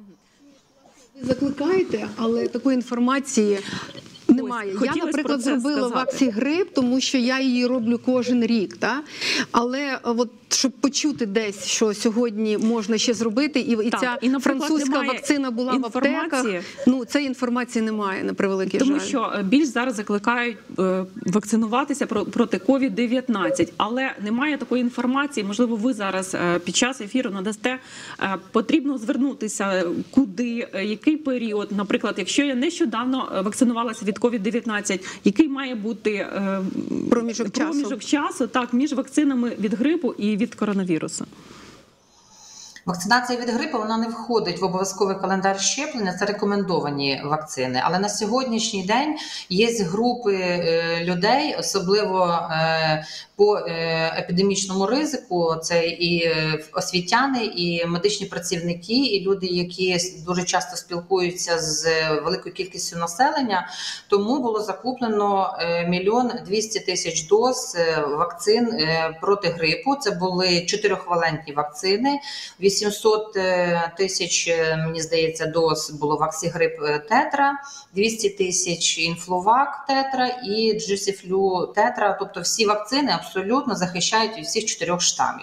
Ви закликаєте, але такої інформації немає. Ось, я, наприклад, зробила в акції грип, тому що я її роблю кожен рік. Та? Але от, щоб почути десь, що сьогодні можна ще зробити, і, і так, ця і, французька вакцина була в аптеках, ну, цієї інформації немає, на превеликий тому жаль. Тому що більш зараз закликають е, вакцинуватися про, проти ковід дев'ятнадцять, але немає такої інформації, можливо, ви зараз е, під час ефіру надасте, е, потрібно звернутися куди, е, який період, наприклад, якщо я нещодавно вакцинувалася від ковід дев'ятнадцять, який має бути е, проміжок, проміжок часу. часу так, між вакцинами від грипу і від коронавірусу? Вакцинація від грипу, вона не входить в обов'язковий календар щеплення, це рекомендовані вакцини. Але на сьогоднішній день є групи людей, особливо по епідемічному ризику, це і освітяни, і медичні працівники, і люди, які дуже часто спілкуються з великою кількістю населення. Тому було закуплено мільйон двісті тисяч доз вакцин проти грипу. Це були чотирьохвалентні вакцини. вісімсот тисяч, мені здається, доз було Ваксігрип Тетра, двісті тисяч Інфлувак Тетра і Джусіфлю Тетра. Тобто всі вакцини абсолютно захищають від всіх чотирьох штамів.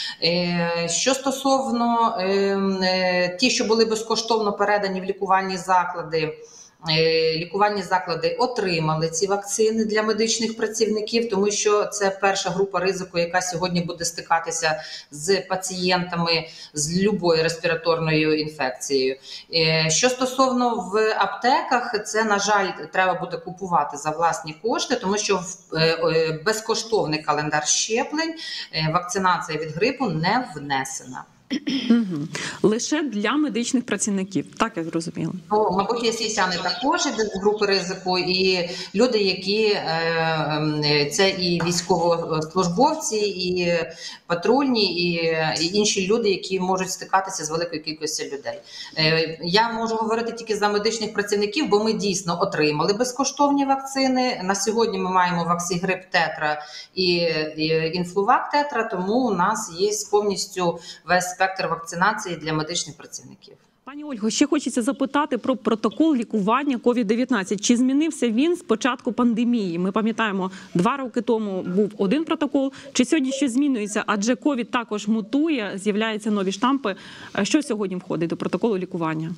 Що стосовно ті, що були безкоштовно передані в лікувальні заклади, лікувальні заклади отримали ці вакцини для медичних працівників, тому що це перша група ризику, яка сьогодні буде стикатися з пацієнтами з любою респіраторною інфекцією. Що стосовно в аптеках, це, на жаль, треба буде купувати за власні кошти, тому що в безкоштовний календар щеплень вакцинація від грипу не внесена. Угу. Лише для медичних працівників, так я зрозуміла. Ну, мабуть, є сільсяни також з групи ризику, і люди, які е, це і військовослужбовці, і патрульні, і, і інші люди, які можуть стикатися з великою кількістю людей. Е, я можу говорити тільки за медичних працівників, бо ми дійсно отримали безкоштовні вакцини. На сьогодні ми маємо ваксігрип Тетра і, і інфлувак Тетра, тому у нас є повністю весь спектр вакцинації для медичних працівників. Пані Ольго, ще хочеться запитати про протокол лікування ковід дев'ятнадцять. Чи змінився він з початку пандемії? Ми пам'ятаємо, два роки тому був один протокол. Чи сьогодні щось змінюється? Адже ковід також мутує, з'являються нові штампи. Що сьогодні входить до протоколу лікування?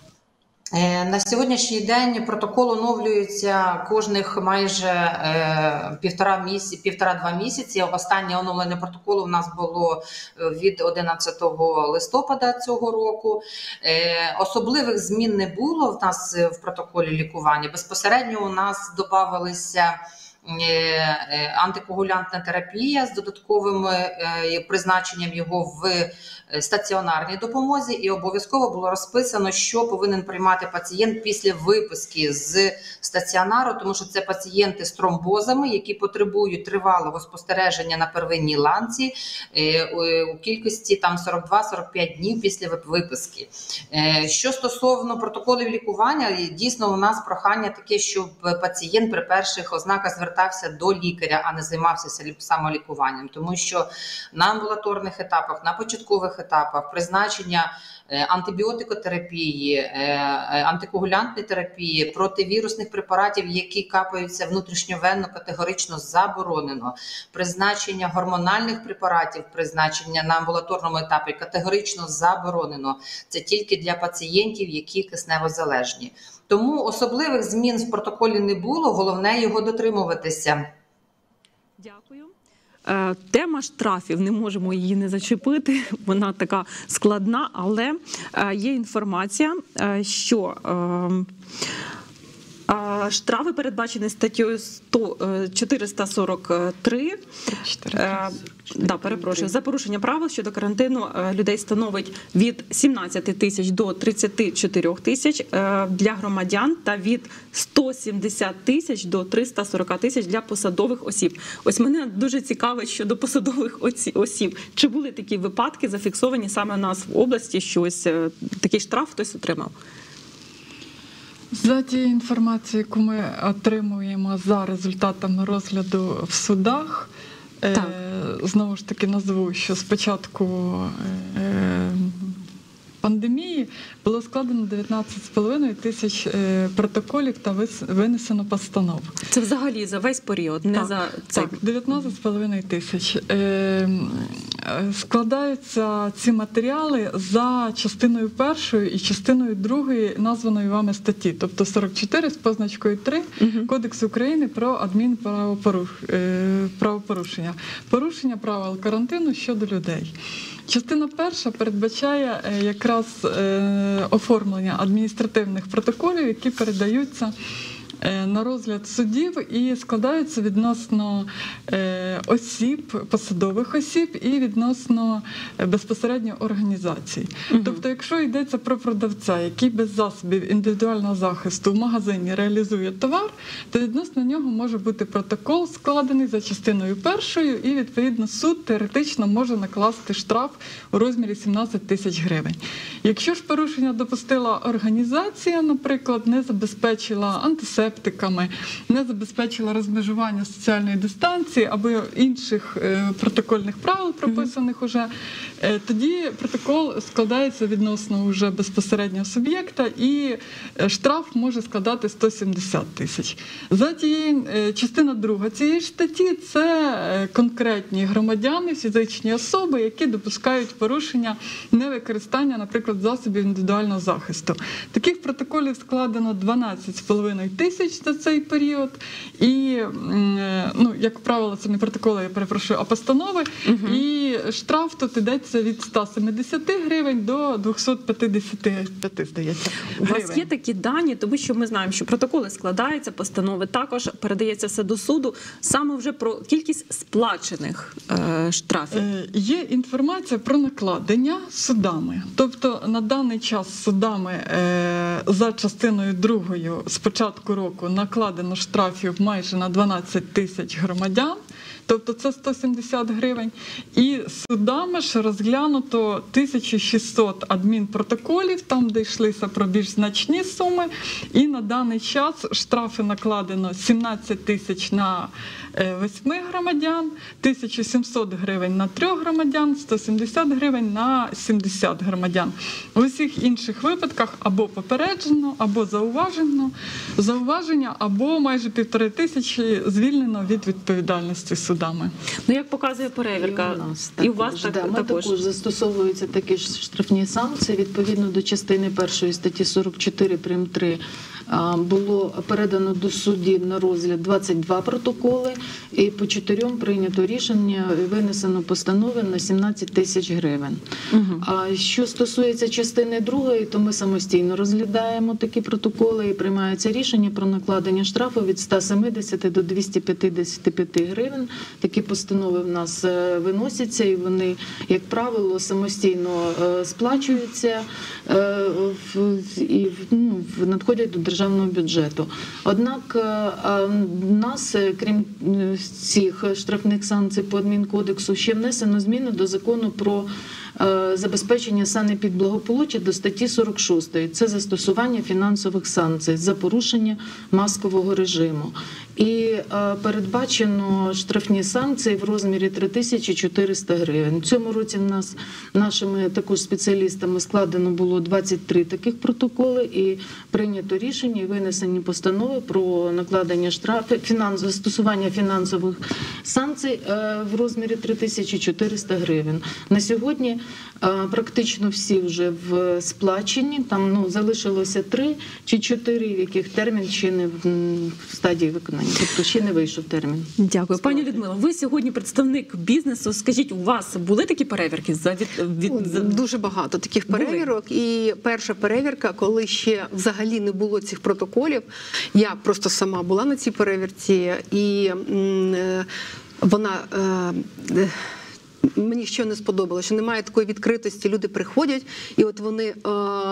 На сьогоднішній день протокол оновлюється кожних майже е, півтора місяці, півтора-два місяці. Останнє оновлення протоколу у нас було від одинадцятого листопада цього року. Е, особливих змін не було в нас в протоколі лікування. Безпосередньо у нас додавалися антикоагулянтна терапія з додатковим призначенням його в стаціонарній допомозі, і обов'язково було розписано, що повинен приймати пацієнт після виписки з стаціонару, тому що це пацієнти з тромбозами, які потребують тривалого спостереження на первинній ланці у кількості там сорок два-сорок п'ять днів після виписки. Що стосовно протоколів лікування, дійсно у нас прохання таке, щоб пацієнт при перших ознаках звертався до лікаря, а не займався самолікуванням, тому що на амбулаторних етапах, на початкових етапах призначення антибіотикотерапії, антикоагулянтної терапії, противірусних препаратів, які капаються внутрішньовенно, категорично заборонено. Призначення гормональних препаратів, призначення на амбулаторному етапі категорично заборонено. Це тільки для пацієнтів, які кисневозалежні. Тому особливих змін в протоколі не було, головне його дотримуватися. Дякую. Тема штрафів, не можемо її не зачепити, вона така складна, але є інформація, що штрафи передбачені статтею чотириста сорок три. Да, перепрошую. За порушення правил щодо карантину людей становить від сімнадцяти тисяч до тридцяти чотирьох тисяч для громадян та від ста сімдесяти тисяч до трьохсот сорока тисяч для посадових осіб. Ось мене дуже цікавить щодо посадових осіб. Чи були такі випадки зафіксовані саме у нас в області, що ось такий штраф хтось отримав? За тією інформацією, яку ми отримуємо за результатами розгляду в судах, так. Знову ж таки назву, що спочатку пандемії було складено дев'ятнадцять з половиною тисяч протоколів та винесено постанов. Це взагалі за весь період, не так, за цей? Так, дев'ятнадцять з половиною тисяч. Складаються ці матеріали за частиною першою і частиною другої названої вами статті, тобто сорок чотири з позначкою три угу. Кодексу України про адмінправопорушення. Порушення правил карантину щодо людей. Частина перша передбачає якраз оформлення адміністративних протоколів, які передаються на розгляд судів і складаються відносно осіб, посадових осіб і відносно безпосередньо організацій. Угу. Тобто, якщо йдеться про продавця, який без засобів індивідуального захисту в магазині реалізує товар, то відносно нього може бути протокол, складений за частиною першою, і відповідно суд теоретично може накласти штраф у розмірі сімнадцять тисяч гривень. Якщо ж порушення допустила організація, наприклад, не забезпечила антисептиками, не забезпечила розмежування соціальної дистанції або інших е, протокольних правил, прописаних mm-hmm. уже, е, тоді протокол складається відносно уже безпосереднього суб'єкта, і штраф може складати сто сімдесят тисяч. За тією, е, частина друга цієї статті – це е, конкретні громадяни, фізичні особи, які допускають порушення невикористання, наприклад, засобів індивідуального захисту. Таких протоколів складено дванадцять з половиною тисяч. тисяч за цей період. І, ну, як правило, це не протоколи, я перепрошую, а постанови. Угу. І штраф тут йдеться від ста сімдесяти гривень до двохсот п'ятдесяти п'яти, здається, У гривень. вас є такі дані, тому що ми знаємо, що протоколи складаються, постанови також, передається все до суду, саме вже про кількість сплачених е, штрафів. Е, Є інформація про накладення судами. Тобто на даний час судами е, за частиною другою з початку року накладено штрафів майже на дванадцять тисяч громадян. Тобто це сто сімдесят гривень. І судами ж розглянуто тисяча шістсот адмінпротоколів, там де йшлися про більш значні суми. І на даний час штрафи накладено сімнадцять тисяч на восьми громадян, тисяча сімсот гривень на трьох громадян, сто сімдесят гривень на сімдесят громадян. У всіх інших випадках або попереджено, або зауважено, зауваження, або майже півтори тисячі звільнено від відповідальності судами. Ну, як показує перевірка, і у нас і у вас також, так, да, ми також. також застосовуються такі ж штрафні санкції. Відповідно до частини першої статті сорок чотири прим. три було передано до судів на розгляд двадцять два протоколи, і по чотирьом прийнято рішення, винесено постанови на сімнадцять тисяч гривень. Угу. А що стосується частини другої, то ми самостійно розглядаємо такі протоколи і приймається рішення про накладення штрафу від ста сімдесяти до двохсот п'ятдесяти п'яти гривень. Такі постанови в нас виносяться, і вони, як правило, самостійно сплачуються і ну, надходять до державного бюджету. Однак нас, крім цих штрафних санкцій по адмінкодексу, ще внесено зміни до закону про забезпечення санепідблагополуччя до статті сорок шостої. Це застосування фінансових санкцій за порушення маскового режиму. І передбачено штрафні санкції в розмірі три тисячі чотириста гривень. В цьому році в нас нашими також спеціалістами складено було двадцять три таких протоколи і прийнято рішення і винесені постанови про накладення штрафів, фінанс, застосування фінансових санкцій в розмірі три тисячі чотириста гривень. На сьогодні практично всі вже в сплаченні, там ну, залишилося три чи чотири, в яких термін ще не в стадії виконання. Тобто ще не вийшов термін. Дякую. Пані Людмило, ви сьогодні представник бізнесу. Скажіть, у вас були такі перевірки? За від, від, за... Дуже багато таких перевірок. Були. І перша перевірка, коли ще взагалі не було цих протоколів, я просто сама була на цій перевірці, і м, вона... Е, Мені що не сподобалося, що немає такої відкритості. Люди приходять, і от вони, е,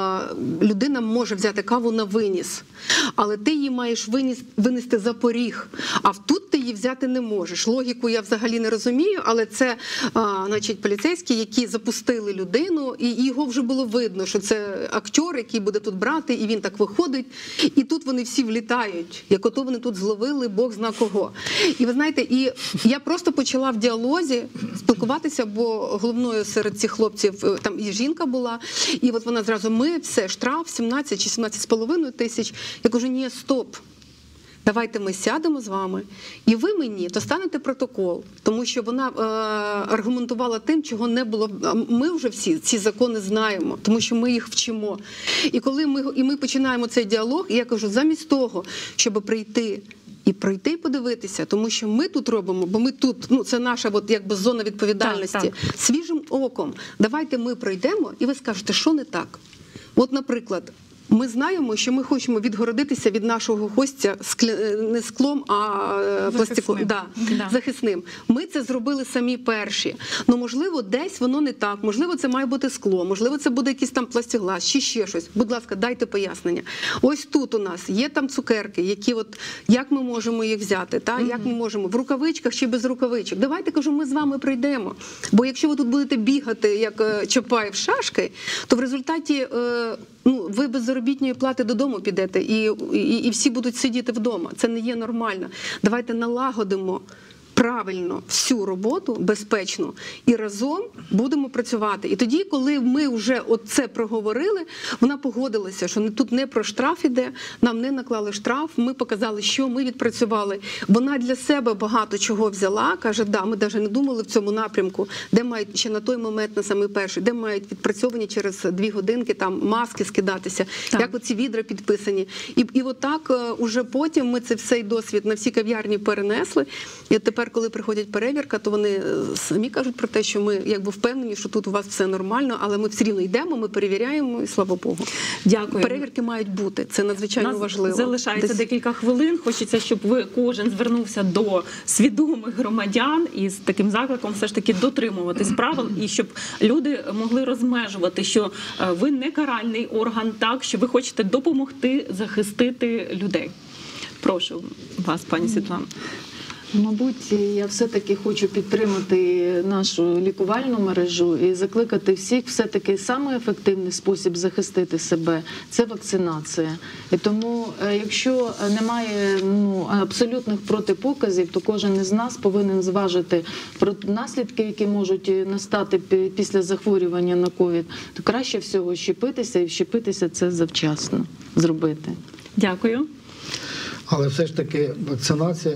людина може взяти каву на виніс, але ти її маєш виніс, винести за поріг, а тут ти її взяти не можеш. Логіку я взагалі не розумію, але це е, значить, поліцейські, які запустили людину, і його вже було видно, що це актер, який буде тут брати, і він так виходить, і тут вони всі влітають, як ото вони тут зловили, Бог зна кого. І ви знаєте, і я просто почала в діалозі спілкуватися, бо головною серед цих хлопців там і жінка була, і от вона зразу, ми все, штраф сімнадцять чи сімнадцять з половиною тисяч. Я кажу, ні, стоп. Давайте ми сядемо з вами, і ви мені достанете протокол, тому що вона е, аргументувала тим, чого не було. Ми вже всі ці закони знаємо, тому що ми їх вчимо. І коли ми, і ми починаємо цей діалог, і я кажу, замість того, щоб прийти і пройти і подивитися, тому що ми тут робимо, бо ми тут, ну це наша от, якби зона відповідальності, так, так. Свіжим оком. Давайте ми пройдемо, і ви скажете, що не так. От, наприклад, ми знаємо, що ми хочемо відгородитися від нашого гостя не склом, а пластиком, да, да. захисним. Ми це зробили самі перші. Ну, можливо, десь воно не так, можливо, це має бути скло, можливо, це буде якийсь там пластиглас, чи ще щось. Будь ласка, дайте пояснення. Ось тут у нас є там цукерки, які от, як ми можемо їх взяти, та? Mm-hmm. Як ми можемо, в рукавичках чи без рукавичок. Давайте, кажу, ми з вами прийдемо. Бо якщо ви тут будете бігати, як Чапаєв шашки, то в результаті ну, ви без заробітної плати додому підете, і, і, і всі будуть сидіти вдома. Це не є нормально. Давайте налагодимо правильно всю роботу, безпечно, і разом будемо працювати. І тоді, коли ми вже оце проговорили, вона погодилася, що тут не про штраф іде, нам не наклали штраф, ми показали, що ми відпрацювали. Вона для себе багато чого взяла, каже, да, ми навіть не думали в цьому напрямку, де мають ще на той момент, на самий перший, де мають відпрацьовані через дві годинки там маски скидатися, так. як оці відра підписані. І, і отак уже потім ми цей всей досвід на всі кав'ярні перенесли. І тепер, коли приходять перевірка, то вони самі кажуть про те, що ми якби впевнені, що тут у вас все нормально, але ми все рівно йдемо, ми перевіряємо, і слава Богу. Дякую. Перевірки мають бути, це надзвичайно Нас важливо. Залишається Десь... декілька хвилин, хочеться, щоб ви кожен звернувся до свідомих громадян із таким закликом все ж таки дотримуватись правил, і щоб люди могли розмежувати, що ви не каральний орган, так, що ви хочете допомогти захистити людей. Прошу вас, пані Світлана. Мабуть, я все-таки хочу підтримати нашу лікувальну мережу і закликати всіх, все-таки самий ефективний спосіб захистити себе – це вакцинація. І тому, якщо немає ну, абсолютних протипоказів, то кожен із нас повинен зважити про наслідки, які можуть настати після захворювання на ковід, то краще всього щепитися, і вщепитися це завчасно зробити. Дякую. Але все ж таки вакцинація,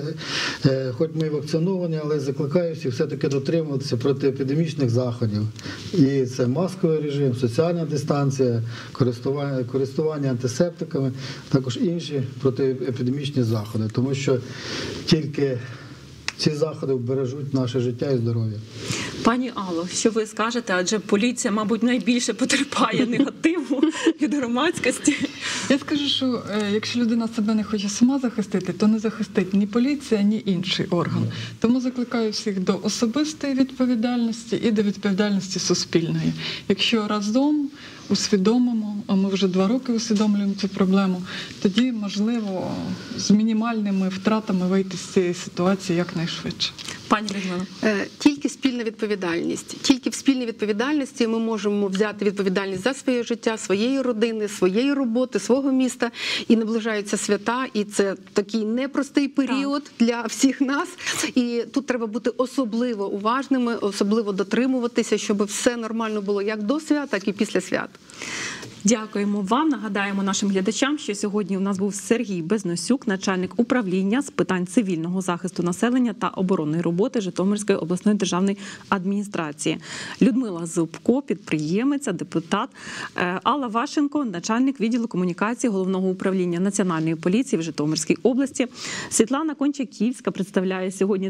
хоч ми і вакциновані, але закликаю всіх все-таки дотримуватися протиепідемічних заходів. І це масковий режим, соціальна дистанція, користування, користування антисептиками, також інші протиепідемічні заходи. Тому що тільки ці заходи вбережуть наше життя і здоров'я. Пані Алло, що ви скажете? Адже поліція, мабуть, найбільше потерпає негативу від громадськості. Я скажу, що якщо людина себе не хоче сама захистити, то не захистить ні поліція, ні інший орган. Тому закликаю всіх до особистої відповідальності і до відповідальності суспільної. Якщо разом усвідомимо, а ми вже два роки усвідомлюємо цю проблему, тоді, можливо, з мінімальними втратами вийти з цієї ситуації якнайшвидше. Пані Людмила. Тільки спільна відповідальність. Тільки в спільній відповідальності ми можемо взяти відповідальність за своє життя, своєї родини, своєї роботи, свого міста. І наближаються свята, і це такий непростий період так. для всіх нас. І тут треба бути особливо уважними, особливо дотримуватися, щоб все нормально було як до свят, так і після свят. Дякуємо вам. Нагадаємо нашим глядачам, що сьогодні у нас був Сергій Безносюк, начальник управління з питань цивільного захисту населення та оборонної роботи Житомирської обласної державної адміністрації. Людмила Зубко, підприємиця, депутат. Алла Вашенко, начальник відділу комунікації Головного управління Національної поліції в Житомирській області. Світлана Кончаківська представляє сьогодні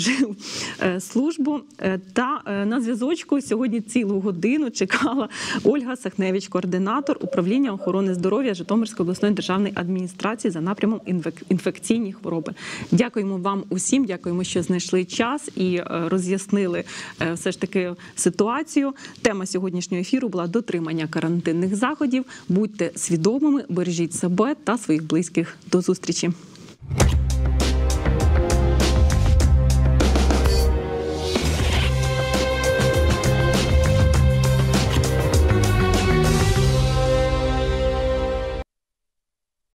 Держспоживслужбу. Та на зв'язочку сьогодні цілу годину чекала Ольга Сахневич, координатор управління охорони здоров'я Житомирської обласної державної адміністрації за напрямом інфекційні хвороби. Дякуємо вам усім, дякуємо, що знайшли час і роз'яснили все ж таки ситуацію. Тема сьогоднішнього ефіру була дотримання карантинних заходів. Будьте свідомими, бережіть себе та своїх близьких. До зустрічі.